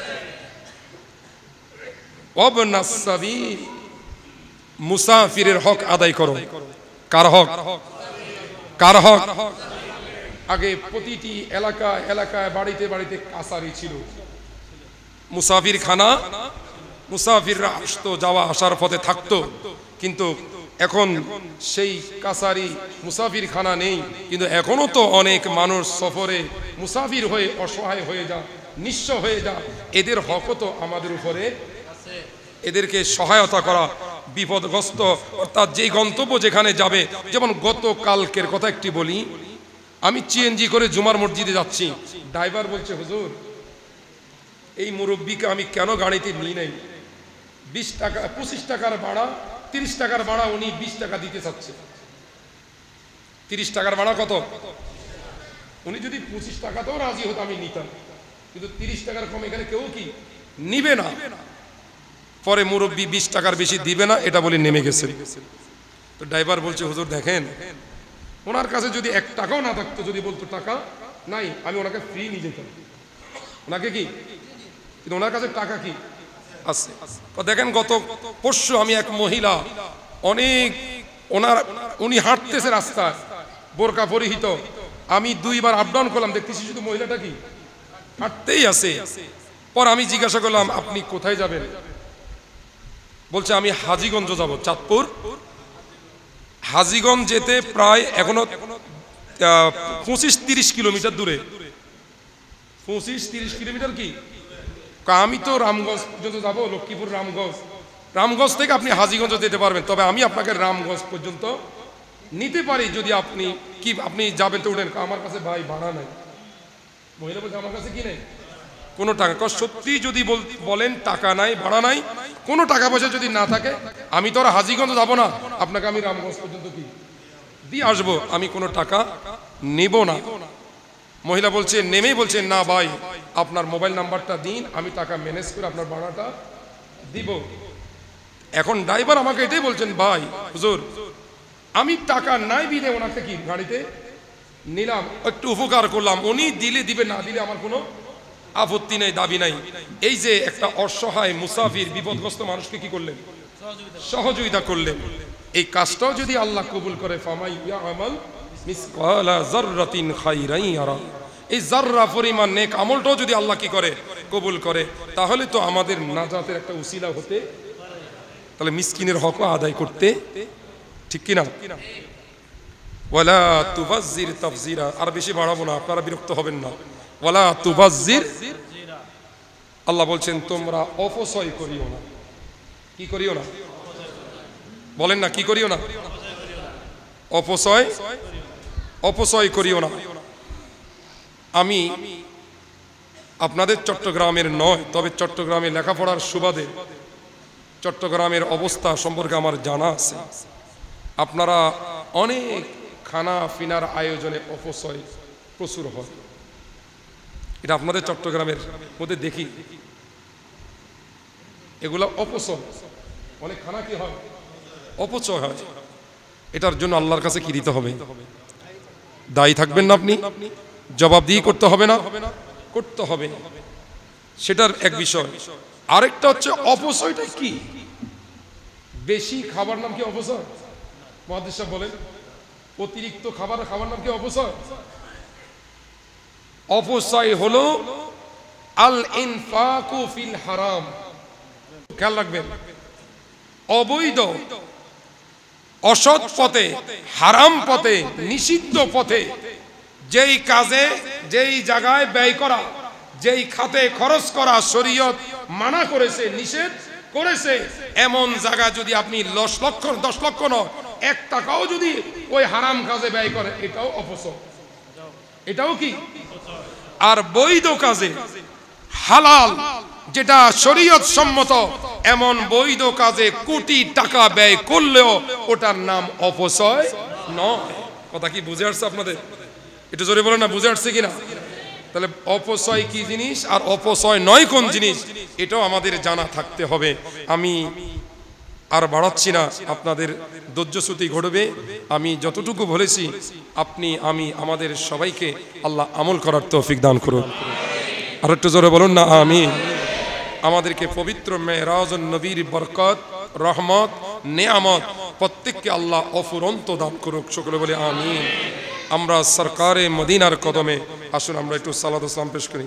ওয়াবনাস সাবিল, মুসাফিরের হক আদায় করো। কার হক? কার হক? আগে প্রতিটি এলাকায় এলাকায়, বাড়িতে বাড়িতে কাছারি ছিল, মুসাফির খানা, মুসাফিররা আসতো, যাওয়া আসার পথে থাকতো। কিন্তু এখন সেই কাছারি মুসাফির খানা নেই। কিন্তু এখনো তো অনেক মানুষ সফরে মুসাফির হয়ে অসহায় হয়ে যা, নিঃস্ব হয়ে যা, এদের হকও তো আমাদের উপরে। এদেরকে সহায়তা করা, বিপদগ্রস্ত অর্থাৎ যেই গন্তব্য যেখানে যাবে। যেমন গতকালকের কথা একটি বলি, আমি সিএনজি করে জুমার মসজিদে যাচ্ছি, ড্রাইভার বলছে, হুজুর এই মুরব্বীকে আমি কেন গাড়িতে নিই নাই, 20 টাকা 25 টাকার ভাড়া, 30 টাকার ভাড়া, উনি 20 টাকা দিতে চাচ্ছে। 30 টাকার ভাড়া কত? উনি যদি 25 টাকাতেও রাজি হতো আমি নিতাম, কিন্তু 30 টাকার কম এখানে কেউ কি নিবে না। পরে মুরব্বী 20 টাকার বেশি দিবে না এটা বলে নেমে গেছে। তো ড্রাইভার বলছে, হুজুর দেখেন, ওনার কাছে যদি 1 টাকাও না থাকতো, যদি বলতো টাকা নাই, আমি ওনাকে ফ্রি নিয়ে যেতাম, ওনাকে কি, কিন্তু ওনার কাছে টাকা কি আছে। দেখেন গত পরশু আমি এক মহিলা, অনেক উনি হাঁটতেছে রাস্তায়, বোরকা পরিহিত, আমি 2 বার আপ ডাউন করলাম, দেখতেছি শুধু মহিলাটা কি হাঁটতেই আছে। পর আমি জিজ্ঞাসা করলাম, আপনি কোথায় যাবেন? বলছে আমি হাজীগঞ্জ যাব, চাঁদপুর। হাজীগঞ্জ যেতে প্রায় এখনো 25-30 কিলোমিটার দূরে। 25-30 কিলোমিটার কি, আমি তো রামগঞ্জ পর্যন্ত যাবো, লক্ষ্মীপুর রামগঞ্জ, রামগঞ্জ থেকে আপনি হাজীগঞ্জ যেতে পারবেন, তবে আমি আপনাকে রামগঞ্জ পর্যন্ত নিতে পারি যদি আপনি কি, আপনি যাবেন তো উঠেন। আমার কাছে ভাই ভাড়া নাই। মহিলা বলছে আমার কাছে কি নেই, কোনো টাকা। সত্যি যদি বলেন টাকা নাই, ভাড়া নাই, কোনো টাকা পয়সা যদি না থাকে, আমি তো আর হাজীগঞ্জ যাবো না, আপনাকে আমি রামগঞ্জ পর্যন্ত কি দিয়ে আসবো, আমি কোনো টাকা নেব না। মহিলা বলছে, নেমেই বলছে, না ভাই আপনার মোবাইল নাম্বারটা দিন, আমি টাকা ম্যানেজ করে আপনার ভাড়াটা দিব। এখন ড্রাইভার আমাকে এটাই বলছেন, ভাই হুজুর আমি টাকা নাই বিলে ওনাকে কি গাড়িতে নিলাম, একটু উপকার করলাম, উনি দিলে দিবে, না দিলে আমার কোনো আপত্তি নেই, দাবি নাই। এই যে একটা অসহায় মুসাফির বিপদগ্রস্ত মানুষকে কি করলেন, সহযোগিতা করলেন। এই কাজটাও যদি আল্লাহ কবুল করে, ফামাই ইয়ামাল মিসকালা যাররাতিন খাইরান ইয়ারা, এই যাররা পরিমাণ নেক আমলটাও যদি আল্লাহ কি করে, কবুল করে, তাহলে তো আমাদের নাজাতের একটা উসিলা হতে। তাহলে মিসকিনের হক আদায় করতে, ঠিক কিনা? ওয়ালা তুবাজ্জির তাফজিরা, আর বেশি বাড়াবো না, আপনারা বিরক্ত হবেন না। ওয়ালা তুবাজ্জির, আল্লাহ বলছেন তোমরা অপচয় করিও না। কি করিও না? বলেন না, কি করিও না? অপচয় করিও না। আমি আপনাদের চট্টগ্রামের নয়, তবে চট্টগ্রামে লেখাপড়ার সুবাদে চট্টগ্রামের অবস্থা সম্পর্কে আমার জানা আছে। আপনারা অনেক খানা ফিনার আয়োজনে অপচয় প্রচুর হয়, এটা আপনাদের চট্টগ্রামের মধ্যে দেখি। এগুলো অপচয়, অনেক খানা কি হয়, অপচয় হয়। এটার জন্য আল্লাহর কাছে কি দিতে হবে? দায়ী থাকবেন না আপনি? জবাবদিহি করতে হবে না? করতে হবে। সেটার এক বিষয়। আরেকটা হচ্ছে অপচয়টা কি? বেশি খাবার নাম কি অপচয়? মুহাদ্দিস সাহেব বলেন, অতিরিক্ত খাবার খাবার নাম কি অপচয়? অপচয় হলো আল ইনফাকু ফিল হারাম। খেয়াল রাখবেন, অবৈধ অসৎ পথে, হারাম পথে, নিষিদ্ধ পথে যেই কাজে, যেই জায়গায় ব্যয় করা, যেই খাতে খরচ করা শরীয়ত মানা করেছে, নিষেধ করেছে, এমন জায়গা যদি আপনি 10 লক্ষ নয় 1 টাকাও যদি ওই হারাম কাজে ব্যয় করে, এটাও অপচয়। এটাও কি? আর বৈধ কাজে, হালাল যেটা শরীয়ত সম্মত, এমন বৈধ কাজে কোটি টাকা ব্যয় করলেও ওটার নাম অপচয় নয়। কথা কি বুঝে আসছে আপনাদের? একটু জোরে বলেন না, বুঝে আসছে কিনা? তাহলে অপচয় কি জিনিস আর অপচয় নয় কোন জিনিস, এটাও আমাদের জানা থাকতে হবে। আমি আর বাড়াচ্ছি না, আপনাদের ধৈর্যচ্যুতি ঘটবে। আমি যতটুকু বলেছি আপনি, আমি, আমাদের সবাইকে আল্লাহ আমল করার তৌফিক দান করুন। আর একটু জোরে বলুন না আমিন। আমাদেরকে পবিত্র মেরাজুন নবীর বরকত, রহমত, নেয়ামত প্রত্যেককে আল্লাহ অফুরন্ত দান করুক। সকলে বলে আমিন। আমরা সরকারে মদিনার কদমে আসুন আমরা একটু সালাত ও সালাম পেশ করি।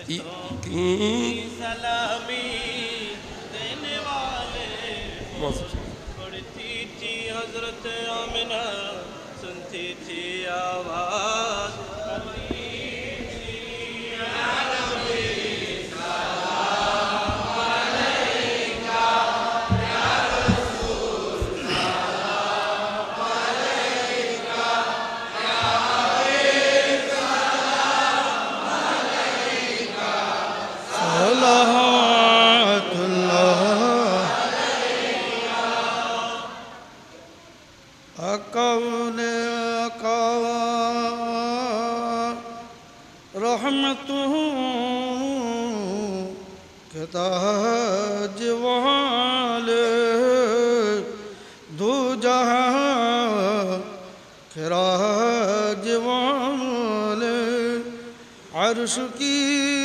अर्श की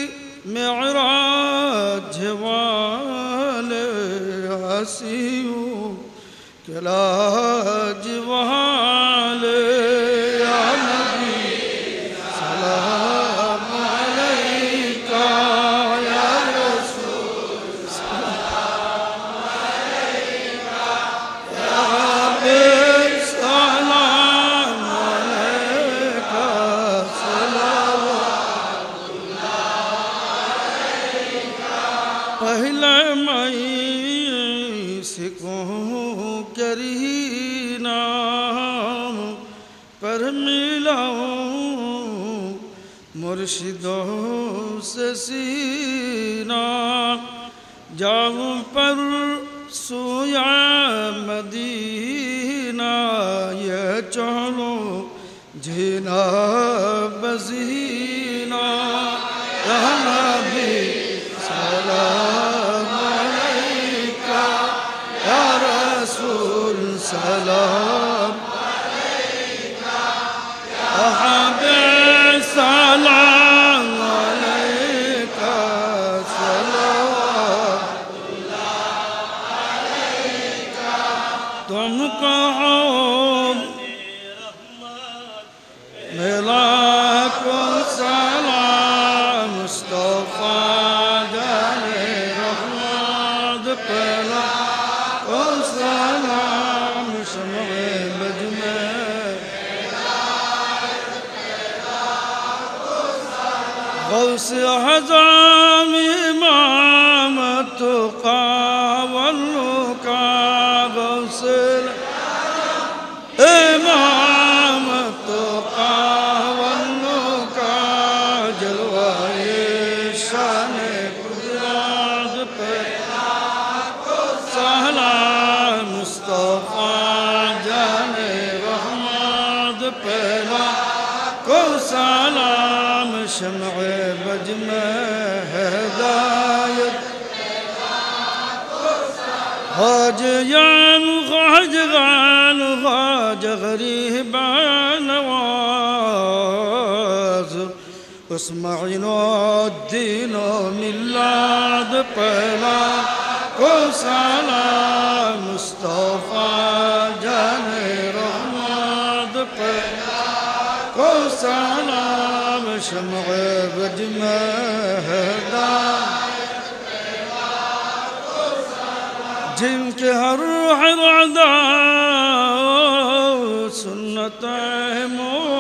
मेराज वाले हसीओं के लाज वाले या नबी सलाम अलैका या रसूल सलाम अलैका या हबीब सलाम अलैका पहले मई सिखूं करीना पर मिलाऊं मुर्शिदों से सीना जाऊं पर सोया मदीना ये चलो जीना बजीना नबी सलाम अलैका या रसूल सलाम अलैका या हबीब सलाम अलैका सलावतुल्लाह अलैका तुमको मिला को सलाम मुस्तफा गौसे हज़ाम इमाम तुक़ा वल्लुका गौसे इमाम तुक़ा वल्लुका जलवाए سلام شمع بجمه هداية خاجيان خاجغان خاج غريبان وازر اسمعين الدين ميلاد بلا سلام مصطفى جاني رحمد بلا سلام شمع بجمه هداية جنك هالروح رعدا سنته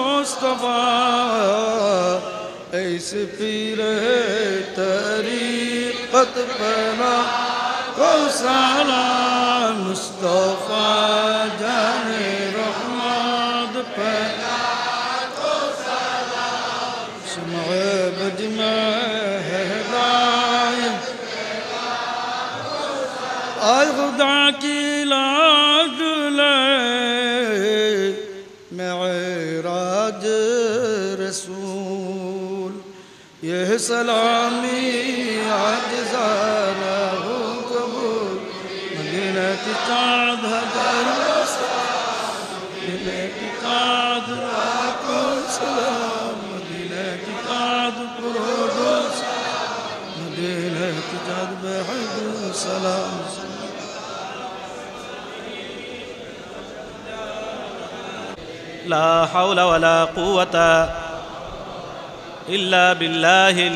مصطفى اي سفير طريقة بنا سلام مصطفى جاني رحمد بنا شمع بجمه هداية آي خدا کی لاج لے معراج رسول یہ سلامی عاجزانہ ہو قبول مدینہ کی چاند ہزار مدینہ کی چاند لاکھوں سلام مدینہ کی چاند کروڑوں سلام مدینہ کی چاند بحد سلام لا حول ولا قوة إلا بالله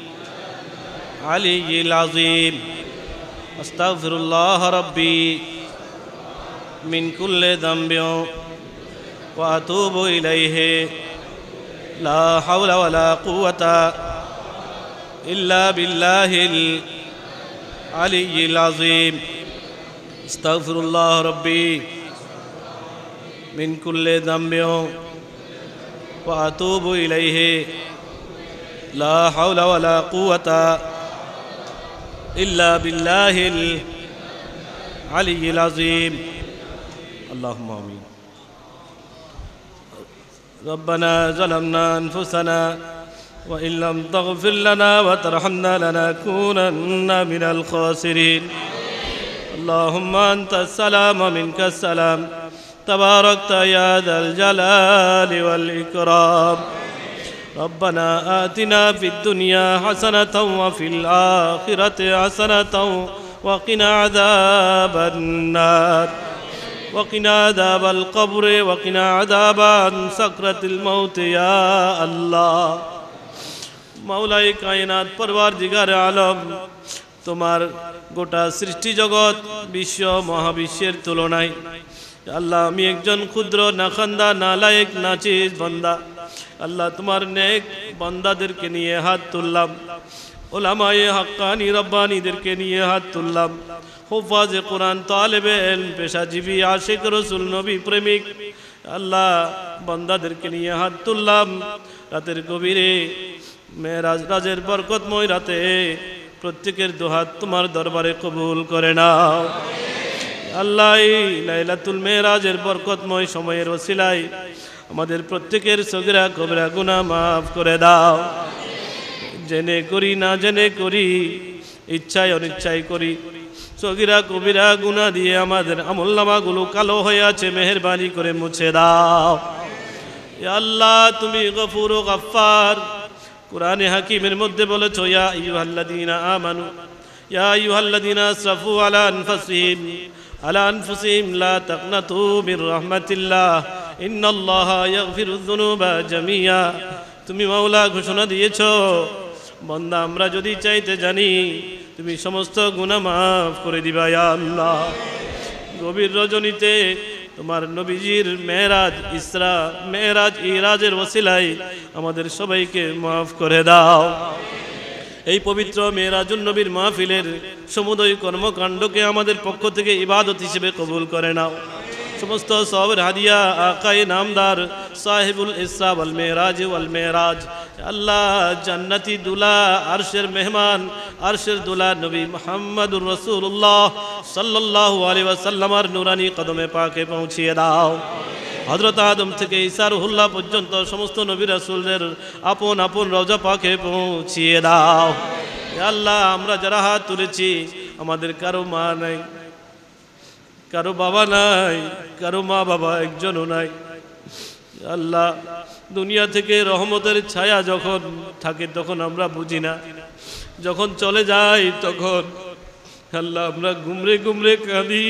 العلي العظيم أستغفر الله ربي من كل ذنب وأتوب إليه لا حول ولا قوة إلا بالله العلي العظيم أستغفر الله ربي من كل ذنب وأتوب إليه لا حول ولا قوة إلا بالله العلي العظيم اللهم آمين ربنا ظلمنا أنفسنا وإن لم تغفر لنا وترحمنا لنكونن من الخاسرين اللهم أنت السلام منك السلام تباركت يا ذا الجلال والإكرام ربنا آتنا في الدنيا حسنة وفي الآخرة حسنة وقنا عذاب النار وقنا عذاب القبر وقنا عذاب سكرة الموت يا الله مولاي কায়নাত পরওয়ারদিগার আলম তোমার গোটা সৃষ্টি জগৎ বিশ্ব মহাবিশ্বের তুলনায় আল্লাহ আমি একজন ক্ষুদ্র নাখান্দা নালায়েক নাচিস বান্দা আল্লাহ তোমার নেক বান্দাদেরকে নিয়ে হাত তুললাম উলামায়ে হাক্কানি রব্বানিদেরকে নিয়ে হাত তুললাম হুফাজে কোরআন তালেবে ইলম পেশাজীবী আশিক রাসূল নবী প্রেমিক আল্লাহ বান্দাদেরকে নিয়ে হাত তুললাম রাতের গভীরে মেরাজ রাজের বরকতময় রাতে প্রত্যেকের দুহাত তোমার দরবারে কবুল করে নাও আল্লাহ লাইলাতুল মেরাজের বরকতময় সময়ের ওসিলায় আমাদের প্রত্যেকের সগীরা কবিরা গুনাহ মাফ করে দাও জেনে করি না জেনে করি ইচ্ছায় অনিচ্ছায় করি সগীরা কবিরা গুনাহ দিয়ে আমাদের আমলনামাগুলো কালো হয়ে আছে মেহেরবানি করে মুছে দাও ইয়া আল্লাহ তুমি গফুর ও গফফার কুরআনে হাকিমের মধ্যে বলেছো ইয়া আইয়ুহাল্লাযীনা আমানু ইয়া আইয়ুহাল্লাযীনা আসরাফু আলা আনফুসিহিম লা তাকনাতু মির রাহমাতিল্লাহ ইন্নাল্লাহা ইয়াগফিরুয যুনুবা জামিয়া তুমি মাওলা ঘোষণা দিয়েছো বান্দা আমরা যদি চাইতে জানি তুমি সমস্ত গুনাহ মাফ করে দিবা ইয়া আল্লাহ গভীর রজনীতে তোমার নবীজির মেরাজ ইসরা মেরাজ ইরাজের ওসিলায় আমাদের সবাইকে মাফ করে দাও এই পবিত্র মেরাজুন নবীর মাহফিলের সমুদয় কর্মকাণ্ডকে আমাদের পক্ষ থেকে ইবাদত হিসেবে কবুল করে নাও সমস্ত সওয়াবের হাদিয়া আকায়ে নামদার সাহিবুল ইসরা ওয়াল মেরাজ আল্লাহ জান্নাতি দুলা আরশের মেহমান আরশের দুলা নবী মুহাম্মদুর রাসূলুল্লাহ সাল্লাল্লাহু আলাইহি ওয়াসাল্লামের নূরানি কদমে পাকে পৌঁছিয়ে দাও হযরত আদম থেকে ঈসা রুহুল্লাহ পর্যন্ত সমস্ত নবী রাসূলদের আপন আপন রওজা পাকে পৌঁছিয়ে দাও। ইয়া আল্লাহ, আমরা যারা হাত তুলেছি আমাদের কারো মা নাই, কারো বাবা নাই, কারো মা বাবা একজনও নাই। আল্লাহ, দুনিয়া থেকে রহমতের ছায়া যখন থাকে তখন আমরা বুঝি না, যখন চলে যাই তখন আল্লাহ আমরা গুমরে গুমরে কাঁদি।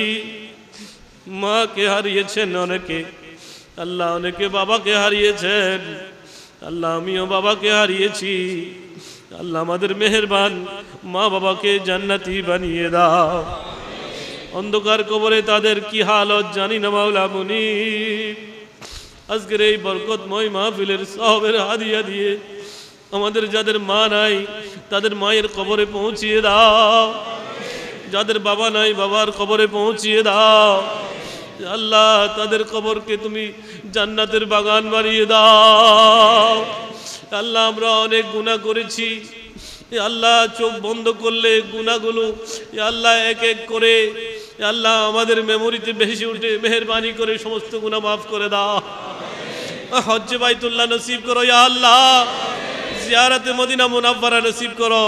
মাকে হারিয়েছেন অনেকে, আল্লাহ অনেকে বাবাকে হারিয়েছেন, আল্লাহ আমিও বাবাকে হারিয়েছি। আল্লাহ আমাদের মেহেরবান মা বাবাকে জান্নাতি বানিয়ে দাও। অন্ধকার কবরে তাদের কি হালত জানি না মাওলা মুনিব। আজকের এই বরকতময় মাহফিলের সওয়াবের হাদিয়া দিয়ে আমাদের যাদের মা নাই তাদের মায়ের কবরে পৌঁছিয়ে দাও, যাদের বাবা নাই বাবার কবরে পৌঁছিয়ে দাও। আল্লাহ তাদের কবরকে তুমি জান্নাতের বাগান বানিয়ে দাও। আল্লাহ আমরা অনেক গুনাহ করেছি, আল্লাহ চোখ বন্ধ করলে গুনাহগুলো আল্লাহ এক এক করে আল্লাহ আমাদের মেমোরিতে ভেসে উঠে মেহেরবানি করে সমস্ত গুনাহ মাফ করে দাও। হজ্জে বাইতুল্লাহ নসিব করো ইয়া আল্লাহ, জিয়ারতে মদিনা মুনাওয়ারা নসিব করো।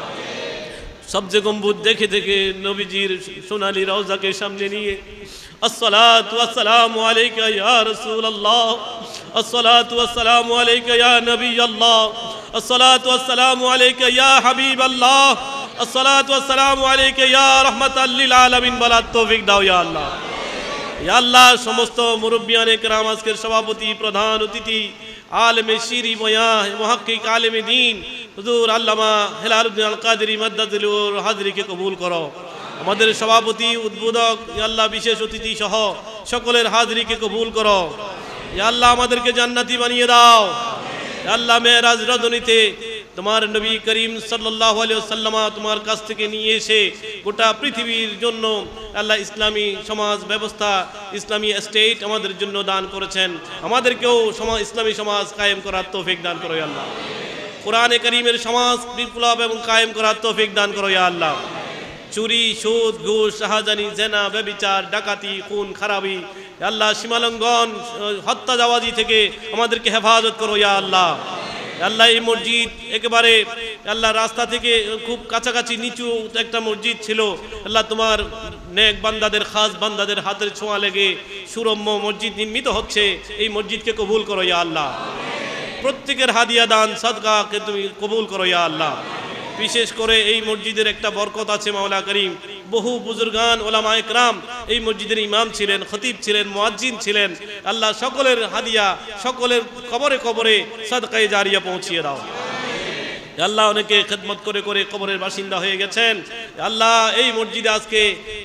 সবজে গম্বুজ দেখে দেখে নবীজির সোনালী রওজাকে সামনে নিয়ে আসসালাতু ওয়াসসালামু আলাইকা ইয়া রাসূলুল্লাহ, আসসালাতু ওয়াসসালামু আলাইকা ইয়া নবিয়াল্লাহ, আসসালাতু ওয়াসসালামু আলাইকা ইয়া হাবিবাল্লাহ, আসসালাতু ওয়াসসালামু আলাইকা ইয়া রাহমাতাল লিল আলামিন বলার তৌফিক দাও ইয়া আল্লাহ। ইয়া আল্লাহ সমস্ত মুরব্বিয়ানে কেরাম, আজকের সভাপতি প্রধান অতিথি আলেমে শিরি বয়ান মুহাক্কিক আলেমে দ্বীন হুজুর আল্লামা হেলালুদ্দিন আল কাদেরী মাদ্দাতুল হাজরিকে কবুল করো। আমাদের সভাপতি উদ্বোধক ইয়া আল্লাহ বিশেষ অতিথি সহ সকলের হাজরিকে কবুল করো। ইয়া আল্লাহ আমাদেরকে জান্নাতি বানিয়ে দাও। ইয়া আল্লাহ মেরাজ রজনীতে তোমার নবী করিম সাল্লাল্লাহু আলাইহি ওয়াসাল্লাম তোমার কাছ থেকে নিয়ে এসে গোটা পৃথিবীর জন্য আল্লাহ ইসলামী সমাজ ব্যবস্থা, ইসলামী স্টেট আমাদের জন্য দান করেছেন। আমাদেরকেও ইসলামী সমাজ কায়েম করার তৌফিক দান করো ইয়া আল্লাহ। কোরআনে কারীমের সমাজ বিপ্লব এবং কায়েম করার তৌফিক দান করো ইয়া আল্লাহ। চুরি, সুদ, ঘুষ, শাহজানি, জেনা, ব্যভিচার, ডাকাতি, খুন খারাপি আল্লাহ সীমালঙ্ঘন, হত্যা জাওয়াজি থেকে আমাদেরকে হেফাজত করো ইয়া আল্লাহ। আল্লাহ এই মসজিদ একেবারে আল্লাহ রাস্তা থেকে খুব কাছাকাছি নিচু একটা মসজিদ ছিল, আল্লাহ তোমার নেক বান্দাদের খাস বান্দাদের হাতের ছোঁয়া লেগে সুরম্য মসজিদ নির্মিত হচ্ছে। এই মসজিদকে কবুল করো ইয়া আল্লাহ। প্রত্যেকের হাদিয়া দান সাদকাকে তুমি কবুল করো ইয়া আল্লাহ। বিশেষ করে এই মসজিদের একটা বরকত আছে মাওলা করিম, বহু বুজুর্গান ওলামা ইকরাম এই মসজিদের ইমাম ছিলেন, খতিব ছিলেন, মুয়াজ্জিন ছিলেন। আল্লাহ সকলের হাদিয়া সকলের কবরে কবরে সাদকায়ে জারিয়া পৌঁছিয়ে দাও। আল্লাহ অনেকে খেদমত করে করে কবরের বাসিন্দা হয়ে গেছেন। আল্লাহ এই মসজিদে আজকে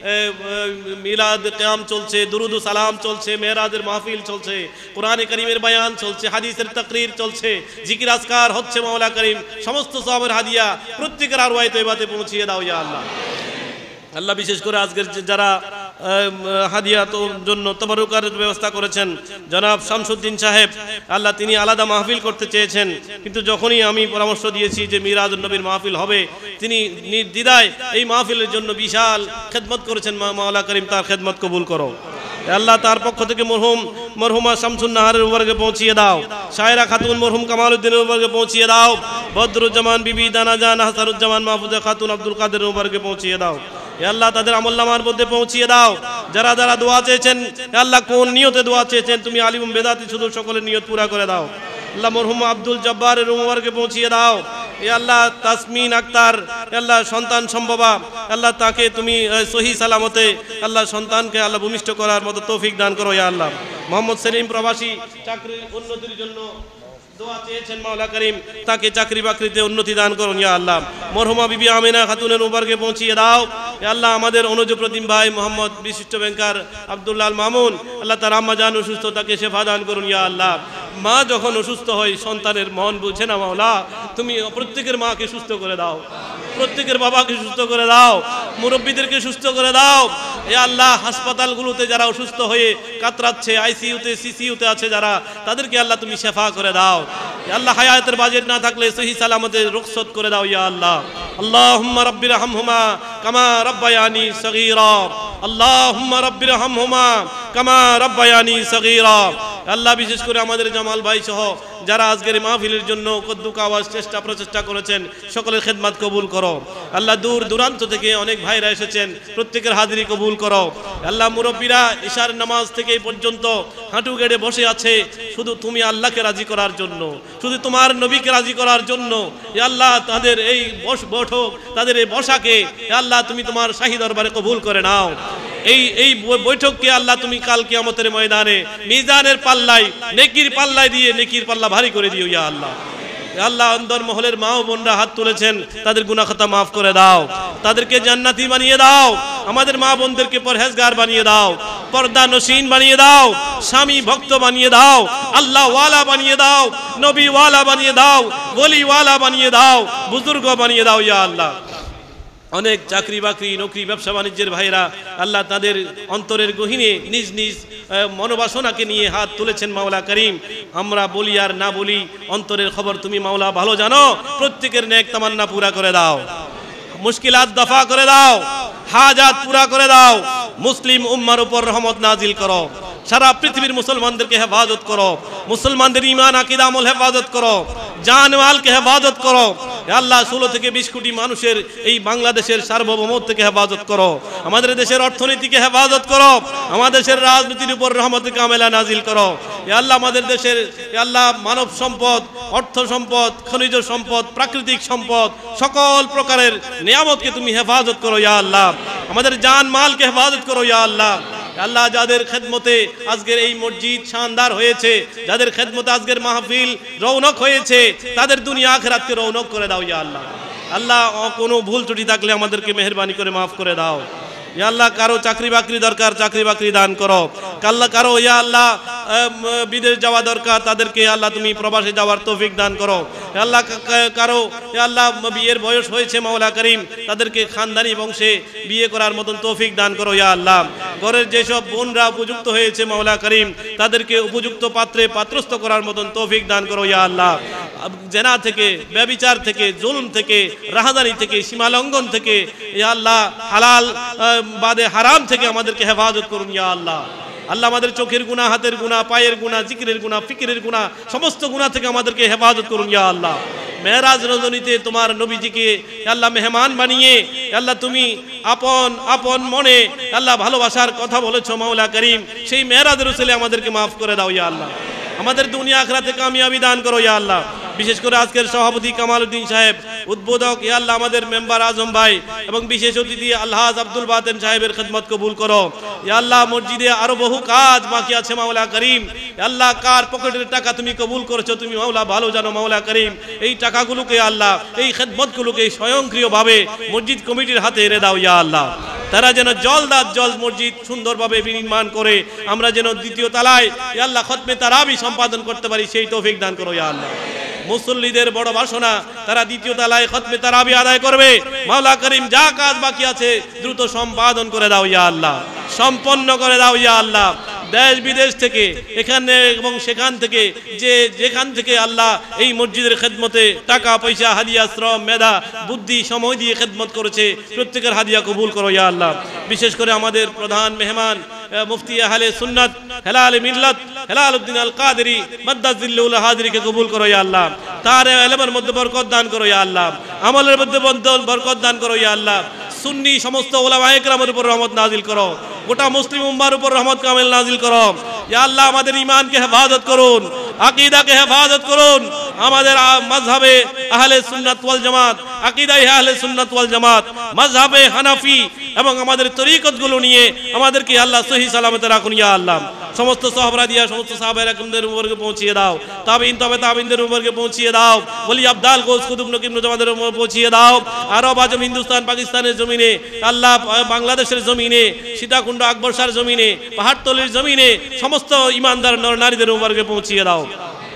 মিলাদ কিয়াম চলছে, দুরুদ ও সালাম চলছে, মেরাজের মাহফিল চলছে, কোরআনে কারীমের বয়ান চলছে, হাদিসের তাকরীর চলছে, জিকির আজকার হচ্ছে। মাওলা করিম সমস্ত সওয়াবের হাদিয়া প্রত্যেকের আরওয়ায়ে তয়বাতে পৌঁছিয়ে দাও ইয়া আল্লাহ। আল্লাহ বিশেষ করে আজকের যারা হাদিয়াতের জন্য তবরুকার ব্যবস্থা করেছেন, জনাব শামসুদ্দিন সাহেব আল্লাহ তিনি আলাদা মাহফিল করতে চেয়েছেন, কিন্তু যখনই আমি পরামর্শ দিয়েছি যে মিরাজুন নবীর মাহফিল হবে, তিনি নির্দ্বিধায় এই মাহফিলের জন্য বিশাল খেদমত করেছেন। মাওলা করিম তার খেদমত কবুল করো আল্লাহ। তার পক্ষ থেকে মরহুমা শামসুন নাহারের উপরকে পৌঁছিয়ে দাও, শায়রা খাতুন মরহুম কামালউদ্দিনের উপরকে পৌঁছিয়ে দাও, বদরুজ্জামান বিবি দানাজান হাসানুজ্জামান মাহফুজা খাতুন আব্দুল কাদেরের উপরকে পৌঁছিয়ে দাও আল্লাহ। তাদের আমলনামার মধ্যে পৌঁছিয়ে দাও। যারা যারা দোয়া চেয়েছেন আল্লাহ, কোন নিয়তে দোয়া চেয়েছেন তুমি আলিম বেদাতি শুধু সকলের নিয়ত পুরা করে দাও আল্লাহ। মরহুম আব্দুল জব্বারের উপরকে পৌঁছিয়ে দাও আল্লাহ। তাসমিন আক্তার আল্লাহ সন্তান সম্ভবা আল্লাহ, তাকে তুমি সহি সালামতে আল্লাহ সন্তানকে আল্লাহ ভূমিষ্ঠ করার মতো তৌফিক দান করো ইয়া আল্লাহ। মোহাম্মদ সেলিম প্রবাসী চাকরির উন্নতির জন্য দোয়া চেয়েছেন, মাওলা করিম তাকে চাকরি বাকরিতে উন্নতি দান করুন ইয়া আল্লাহ। মরহুমা বিবি আমিনা খাতুনের উপরকে পৌঁছিয়ে দাও আল্লাহ। আমাদের অনুজ প্রতিম ভাই মোহাম্মদ বিশিষ্ট ব্যাংকার আব্দুল্লাহ মামুন আল্লাহ, তার আম্মা জান অসুস্থ, তাকে শেফা দান করুন ইয়া আল্লাহ। মা যখন অসুস্থ হয় সন্তানের মন বুঝে না মাওলা, তুমি প্রত্যেকের মাকে সুস্থ করে দাও, প্রত্যেকের বাবাকে সুস্থ করে দাও, মুরব্বীদেরকে সুস্থ করে দাও ইয়া আল্লাহ। হাসপাতালগুলোতে যারা অসুস্থ হয়ে কাতরাচ্ছে, আইসিইউতে সিসিইউতে আছে যারা, তাদেরকে আল্লাহ তুমি শেফা করে দাও ইয়া আল্লাহ। হায়াতের বাজেট না থাকলে সহি সালামতে রুখসত করে দাও ইয়া আল্লাহ। আল্লাহুম্মা রাব্বিরহামহুমা কামা রাব্বায়ানি সগীরা। আল্লাহুম্মা রাব্বিরহামহুমা কামা রাব্বায়ানি সগীরা। আল্লাহ বিশেষ করে আমাদের জামাল ভাই সহ যারা আজকের মাহফিলের জন্য কদ্দুক আওয়াজ প্রচেষ্টা করেছেন সকলের খেদমত কবুল করো আল্লাহ। দূর দূরান্ত থেকে অনেক ভাইরা এসেছেন, প্রত্যেকের হাজিরি কবুল করো আল্লাহ। মুরব্বীরা ইশার নামাজ থেকে এই পর্যন্ত হাঁটু গেড়ে বসে আছে শুধু তুমি আল্লাহকে রাজি করার জন্য, শুধু তোমার নবীকে রাজি করার জন্য। হে আল্লাহ, তাদের এই বৈঠক, তাদের এই বসাকে হে আল্লাহ তুমি তোমার শাহী দরবারে কবুল করে নাও। এই বৈঠককে আল্লাহ তুমি কাল কিয়ামতের ময়দানে মিজানের পাল্লায়, নেকির পাল্লায় দিয়ে নেকির পাল্লা ভারী করে দিও ইয়া আল্লাহ। আল্লাহ, অন্দর মহলের মা ও বোনরা হাত তুলেছেন, তাদের গুনাহ খাতা মাফ করে দাও, তাদেরকে জান্নাতি বানিয়ে দাও। আমাদের মা বোনদেরকে পরহেজগার বানিয়ে দাও, পর্দা নশীন বানিয়ে দাও, স্বামী ভক্ত বানিয়ে দাও, আল্লাহ ওয়ালা বানিয়ে দাও, নবী ওয়ালা বানিয়ে দাও, ওলি ওয়ালা বানিয়ে দাও, বুজুর্গ বানিয়ে দাও ইয়া আল্লাহ। অনেক চাকরি বাকরি নকরি ব্যবসা বাণিজ্যের ভাইরা আল্লাহ তাদের অন্তরের গহীনে নিজ নিজ মনোবাসনাকে নিয়ে হাত তুলেছেন মাওলা করিম। আমরা বলি আর না বলি, অন্তরের খবর তুমি মাওলা ভালো জানো। প্রত্যেকের নেক তামান্না পুরা করে দাও, মুশকিলাত দফা করে দাও, হাজাত পুরা করে দাও। মুসলিম উম্মার উপর রহমত নাজিল করো, সারা পৃথিবীর মুসলমানদেরকে হেফাজত করো, মুসলমানদের ঈমান আকীদা আমল হেফাজত করো, জানমালকে হেফাজত করো আল্লাহ। 16 থেকে 20 কোটি মানুষের এই বাংলাদেশের সার্বভৌমত্বকে হেফাজত করো, আমাদের দেশের অর্থনীতিকে হেফাজত করো, আমাদের দেশের রাজনীতির উপর রহমতে কামেলা নাজিল করো আল্লাহ। আমাদের দেশের আল্লাহ মানব সম্পদ, অর্থ সম্পদ, খনিজ সম্পদ, প্রাকৃতিক সম্পদ, সকল প্রকারের নিয়ামতকে তুমি হেফাজত করো ইয়া আল্লাহ। আমাদের জানমালকে হেফাজত করো ইয়া আল্লাহ। আল্লাহ, যাদের খেদমতে আজকের এই মসজিদ শানদার হয়েছে, যাদের খেদমতে আজকের মাহফিল রৌনক হয়েছে, তাদের দুনিয়া আখিরাতকে রৌনক করে দাও ইয়া আল্লাহ। আল্লাহ, কোনো ভুল ত্রুটি থাকলে আমাদেরকে মেহেরবানি করে মাফ করে দাও ইয়া আল্লাহ। কারো চাকরি বাকরি দরকার, চাকরি বাকরি দান করো আল্লাহ। কারো ইয়া আল্লাহ বিদেশ যাওয়া দরকার, তাদেরকে আল্লাহ তুমি প্রবাসে যাওয়ার তৌফিক দান করো আল্লাহ। কারো ইয়া আল্লাহ বিয়ের বয়স হয়েছে মাওলা করিম, তাদেরকে খানদানি বংশে বিয়ে করার মতন তৌফিক দান করো ইয়া আল্লাহ। ঘরের যেসব বোনরা উপযুক্ত হয়েছে মাওলা করিম, তাদেরকে উপযুক্ত পাত্রে পাত্রস্থ করার মতন তৌফিক দান করো ইয়া আল্লাহ। জেনা থেকে, ব্যভিচার থেকে, জুলম থেকে, রাহাদানি থেকে, সীমালঙ্ঘন থেকে ইয়া আল্লাহ, হালাল বাদে হারাম থেকে আমাদেরকে হেফাজত করুন ইয়া আল্লাহ। আল্লাহ, আমাদের চোখের গুনাহ, হাতের গুনাহ, পায়ের গুনাহ, জিকিরের গুনাহ, ফিকিরের গুনাহ, সমস্ত গুনাহ থেকে আমাদেরকে হেফাজত করুন ইয়া আল্লাহ। মেরাজ রজনীতে তোমার নবীজিকে আল্লাহ মেহমান বানিয়ে আল্লাহ তুমি আপন আপন মনে আল্লাহ ভালোবাসার কথা বলেছো মাওলা করিম। সেই মেরাজের উসিলে আমাদেরকে মাফ করে দাও ইয়া আল্লাহ। আমাদের দুনিয়া আখিরাতে কামিয়াবি দান করো ইয়া আল্লাহ। বিশেষ করে আজকের সভাপতি কামাল উদ্দিন সাহেব, উদ্বোধক ইয়া আল্লাহ আমাদের মেম্বার আজম ভাই এবং বিশেষ অতিথি আলহাজ আব্দুল বাতেন সাহেবের খেদমত কবুল করো ইয়া আল্লাহ। মসজিদে আরো বহু কাজ বাকি আছে মাওলা করিম। আল্লাহ, কার পকেটের টাকা তুমি কবুল করেছো তুমি মাওলা ভালো জানো মাওলা করিম। এই টাকাগুলোকে আল্লাহ, এই খেদমতগুলোকে স্বয়ংক্রিয়ভাবে মসজিদ কমিটির হাতে এনে দাও ইয়া আল্লাহ। তারা যেন জল মসজিদ সুন্দরভাবে বিনির্মাণ করে আমরা যেন দ্বিতীয় তলায় ইয়া আল্লাহ খতমে তারাবি সম্পাদন করতে পারি, সেই তৌফিক দান করো ইয়া আল্লাহ। মুসল্লিদের বড় বাসনা, তারা দ্বিতীয় তলায় খতমে তারাবি আদায় করবে মাওলা করিম। যা কাজ বাকি আছে দ্রুত সম্পাদন করে দাও ইয়া আল্লাহ, সম্পন্ন করে দাও ইয়া আল্লাহ। দেশ বিদেশ থেকে, এখানে এবং সেখান থেকে, যেখান থেকে আল্লাহ এই মসজিদের খেদমতে টাকা পয়সা, হাদিয়া, শ্রম, মেধা, বুদ্ধি, সময় দিয়ে খেদমত করেছে, প্রত্যেকের হাদিয়া কবুল করো ইয়া আল্লাহ। বিশেষ করে আমাদের প্রধান মেহমান মুফতি আহলে সুন্নাত হেলাল মিল্লাত হেলাল উদ্দিন আল কাদেরী মাদ্দাজিল্লুল হাজিরকে কবুল করো ইয়া আল্লাহ। তার ইলমের মধ্যে বরকত দান করো ইয়া আল্লাহ, আমলের মধ্যে বরকত দান করো ইয়া আল্লাহ। সুন্নি সমস্ত উলামায়ে কেরামের উপর রহমত নাজিল করো, গোটা মুসলিম উম্মার উপর রহমত কামেল নাজিল করো ইয়া আল্লাহ। আমাদের ঈমানকে হেফাজত করুন, আকীদাকে হেফাজত করুন। আমাদের মাযহাবে আহলে সুন্নাত ওয়াল জামাত, আকীদায়ে আহলে সুন্নাত ওয়াল জামাত, মাযহাবে হানাফি এবং আমাদের তরিকতগুলো নিয়ে আমাদেরকে আল্লাহ সহি সালামতে রাখুন ইয়া আল্লাহ। সমস্ত সাহাবারা দিয়া সমস্ত সাহাবায়ে রাকমদের উপরকে পৌঁছিয়ে দাও, তাবিঈন তবে তাবিঈনদের উপরকে পৌঁছিয়ে দাও, ওলি আব্দাল গৌস কুতুব নকিব নজমাদের উপর পৌঁছিয়ে দাও। আরব আজম হিন্দুস্তান পাকিস্তানের জমিনে আল্লাহ, বাংলাদেশের জমিনে, সীতাকুণ্ড আকবরসার জমিনে, পাহাড়তলির জমিনে সমস্ত ঈমানদার নর নারীদের উপরকে পৌঁছিয়ে দাও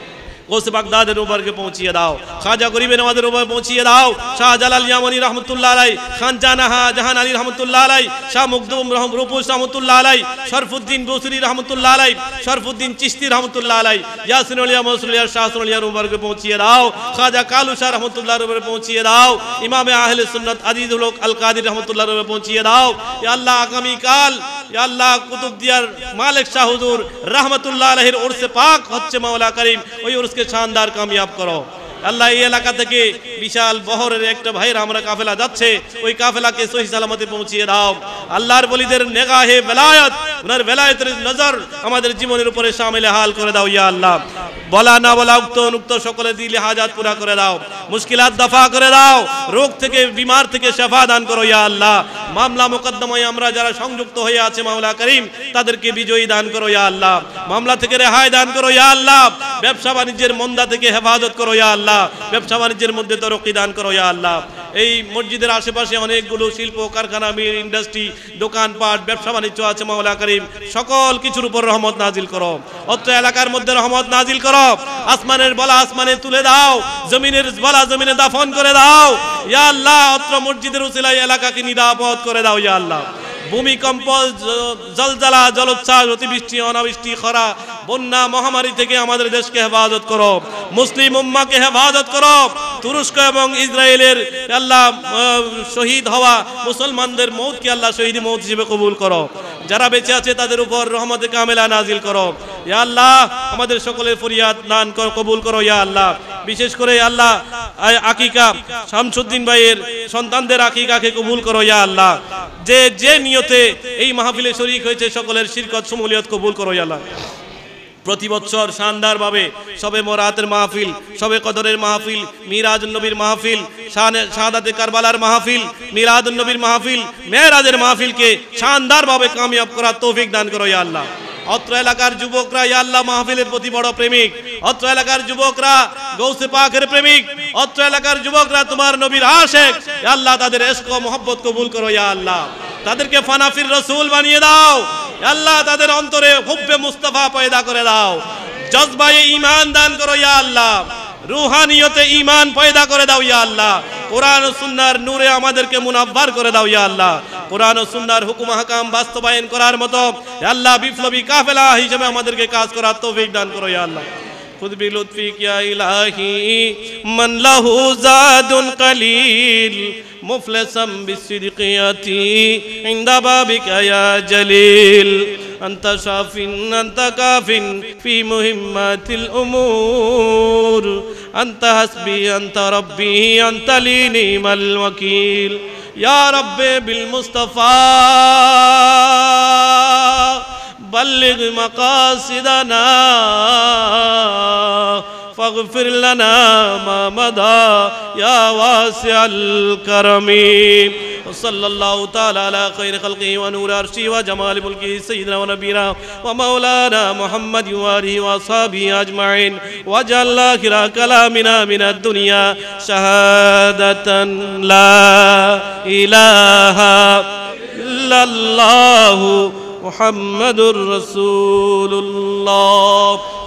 গৌসে বাগদাদের উপরকে পৌঁছিয়ে দাও, খাজা গরিবে নওয়াজের উপর পৌঁছিয়ে দাও, শাহ জালাল ইয়ামানি রহমতুল্লাহ আলাই, খান জাহান আলী রহমতুল্লাহ আলাই, শাহ মুকদুম রূপুস রহমতুল্লাহ আলাই, শরফুদ্দিন বসরি রহমতুল্লাহ আলাই, শরফুদ্দিন চিশতি রহমতুল্লাহ আলাই, ইয়াসিন আলিয়া মসরুলিয়া শাহ সুলিয়ার উপরকে পৌঁছিয়ে দাও, খাজা কালু শাহ রহমতুল্লাহর উপরে পৌঁছিয়ে দাও, ইমামে আহলে সুন্নাত আজিজুল হক আল কাদির রহমতুল্লাহর উপরে পৌঁছিয়ে দাও। ইয়া আল্লাহ আগামী কাল ইয়া আল্লাহ কুতুবদিয়ার মালিক শাহ হুজুর রহমতুল্লাহ আলাইহির উরসে পাক হচ্ছে মাওলা করিম, ওই উরসকে শানদার কামিয়াব করো। আল্লাহ এই এলাকা থেকে বিশাল বহরের একটা ভাইয়ের আমরা কাফেলা যাচ্ছে, ওই কাফেলাকে সহি সালামতে পৌঁছিয়ে দাও। আল্লাহর বলিদের নেগাহে বেলায়েত, ওনার বেলায়েতের নজর আমাদের জীবনের উপরে শামিল হাল করে দাও ইয়া আল্লাহ। বলা না বলা উক্ত অনুক্ত সকলে দিলে হাজাত পুরা করে দাও, মুশকিলাত দফা করে দাও, রোগ থেকে বিমার থেকে শেফা দান করো ইয়া আল্লাহ। মামলা মোকদ্দমায় আমরা যারা সংযুক্ত হয়ে আছে মাওলা করিম তাদেরকে বিজয়ী দান করো ইয়া আল্লাহ, মামলা থেকে রেহাই দান করো ইয়া আল্লাহ, ব্যবসা বাণিজ্যের মন্দা থেকে হেফাজত করো ইয়া আল্লাহ, ব্যবসা বাণিজ্যের মধ্যে তরক্কি দান করো ইয়া আল্লাহ। এই মসজিদের আশেপাশে অনেকগুলো শিল্প কারখানা, মিল, ইন্ডাস্ট্রি, দোকানপাট, ব্যবসা বাণিজ্য আছে মাওলা করিম, সকল কিছুর উপর রহমত নাজিল করো, অত্র এলাকার মধ্যে রহমত নাজিল করো। আসমানের বলা আসমানে তুলে দাও, জমিনের বলা জমিনে দাফন করে দাও ইয়া আল্লাহ। অত্র মসজিদের উসিলায় এলাকাকে নিরাপদ করে দাও ইয়া আল্লাহ। ভূমিকম্প, জলজালা, জলোচ্ছ্বাস, অতিবৃষ্টি, অনাবৃষ্টি, খরা, বন্যা, মহামারী থেকে আমাদের দেশকে হেফাজত করো, মুসলিম উম্মাকে হেফাজত করো। তুরস্ক এবং ইসরায়েলের আল্লাহ শহীদ হওয়া মুসলমানদের মৌতকে আল্লাহ শহীদ মৌত হিসেবে কবুল করো, যারা বেঁচে আছে তাদের উপর রহমতে কামেলা নাজিল করো ইয়া আল্লাহ। আমাদের সকলের ফরিয়াদ দান করো, কবুল করো ইয়া আল্লাহ। বিশেষ করে আল্লাহ আকিকা শামসুদ্দিন ভাইয়ের সন্তানদের আকিকাকে কবুল করো ইয়া আল্লাহ। যে নিয়তে এই মাহফিলে শরীক হয়েছে সকলের শিরকত শমুলিয়ত কবুল করো ইয়া আল্লাহ। প্রতি বছর শানদারভাবে সবে মোরাতের মাহফিল, সবে কদরের মাহফিল, মিরাজুন নবীর মাহফিল, শাহাদাতে কারবালার মাহফিল, মিলাদুন নবীর মাহফিল, মেরাজের মাহফিলকে শানদারভাবে কামিয়াব করার তৌফিক দান করো ইয়া আল্লাহ। অত্র এলাকার যুবকরা ইয়া আল্লাহ মাহফিলের প্রতি বড় প্রেমিক, অত্র এলাকার যুবকরা গৌসে পাকের প্রেমিক, অত্র এলাকার যুবকরা তোমার নবীর আশিক ইয়া আল্লাহ, তাদের ইশক ও মহব্বত কবুল করো ইয়া আল্লাহ। তাদেরকে ফানাফির রাসূল বানিয়ে দাও আল্লাহ, তাদের অন্তরে হুব্বে মুস্তাফা পয়দা করে দাও, জজবায়ে ঈমান দান করো ইয়া আল্লাহ, রুহানিয়তে ঈমান পয়দা করে দাও ইয়া আল্লাহ। কোরআন ও সুন্নাহর নূরে আমাদেরকে মুনাব্বার করে দাও ইয়া আল্লাহ। কোরআন ও সুন্নাহর হুকুম আহকাম বাস্তবায়ন করার মতো ইয়া আল্লাহ বিপ্লবী কাফেলা হিসেবে আমাদেরকে কাজ করার তৌফিক দান করো ইয়া আল্লাহ। খুদ বিলুৎফিক ইয়া ইলাহি মান লাহু জাদুন কালিল মুফলিসাম বিসিদকিয়াতি ইনদা বাবিকা ইয়া জালিল আনতা শাফিন আনতা কাফিন ফি মুহিম্মাতিল উমুর আনতা হাসবি আনতা রাব্বি আনতা লি নিমাল ওয়াকিল ইয়া রাব্বি বিল মুস্তাফা بلغ مقاصدنا فاغفر لنا ما مضى يا واسع الكرم وصلى الله تعالى على خير خلقه ونور عرشه وجمال ملكه سيدنا ونبينا ومولانا محمد وآله وأصحابه أجمعين واجعل آخر كلامنا من الدنيا شهادة لا إله إلا الله محمد رسول الله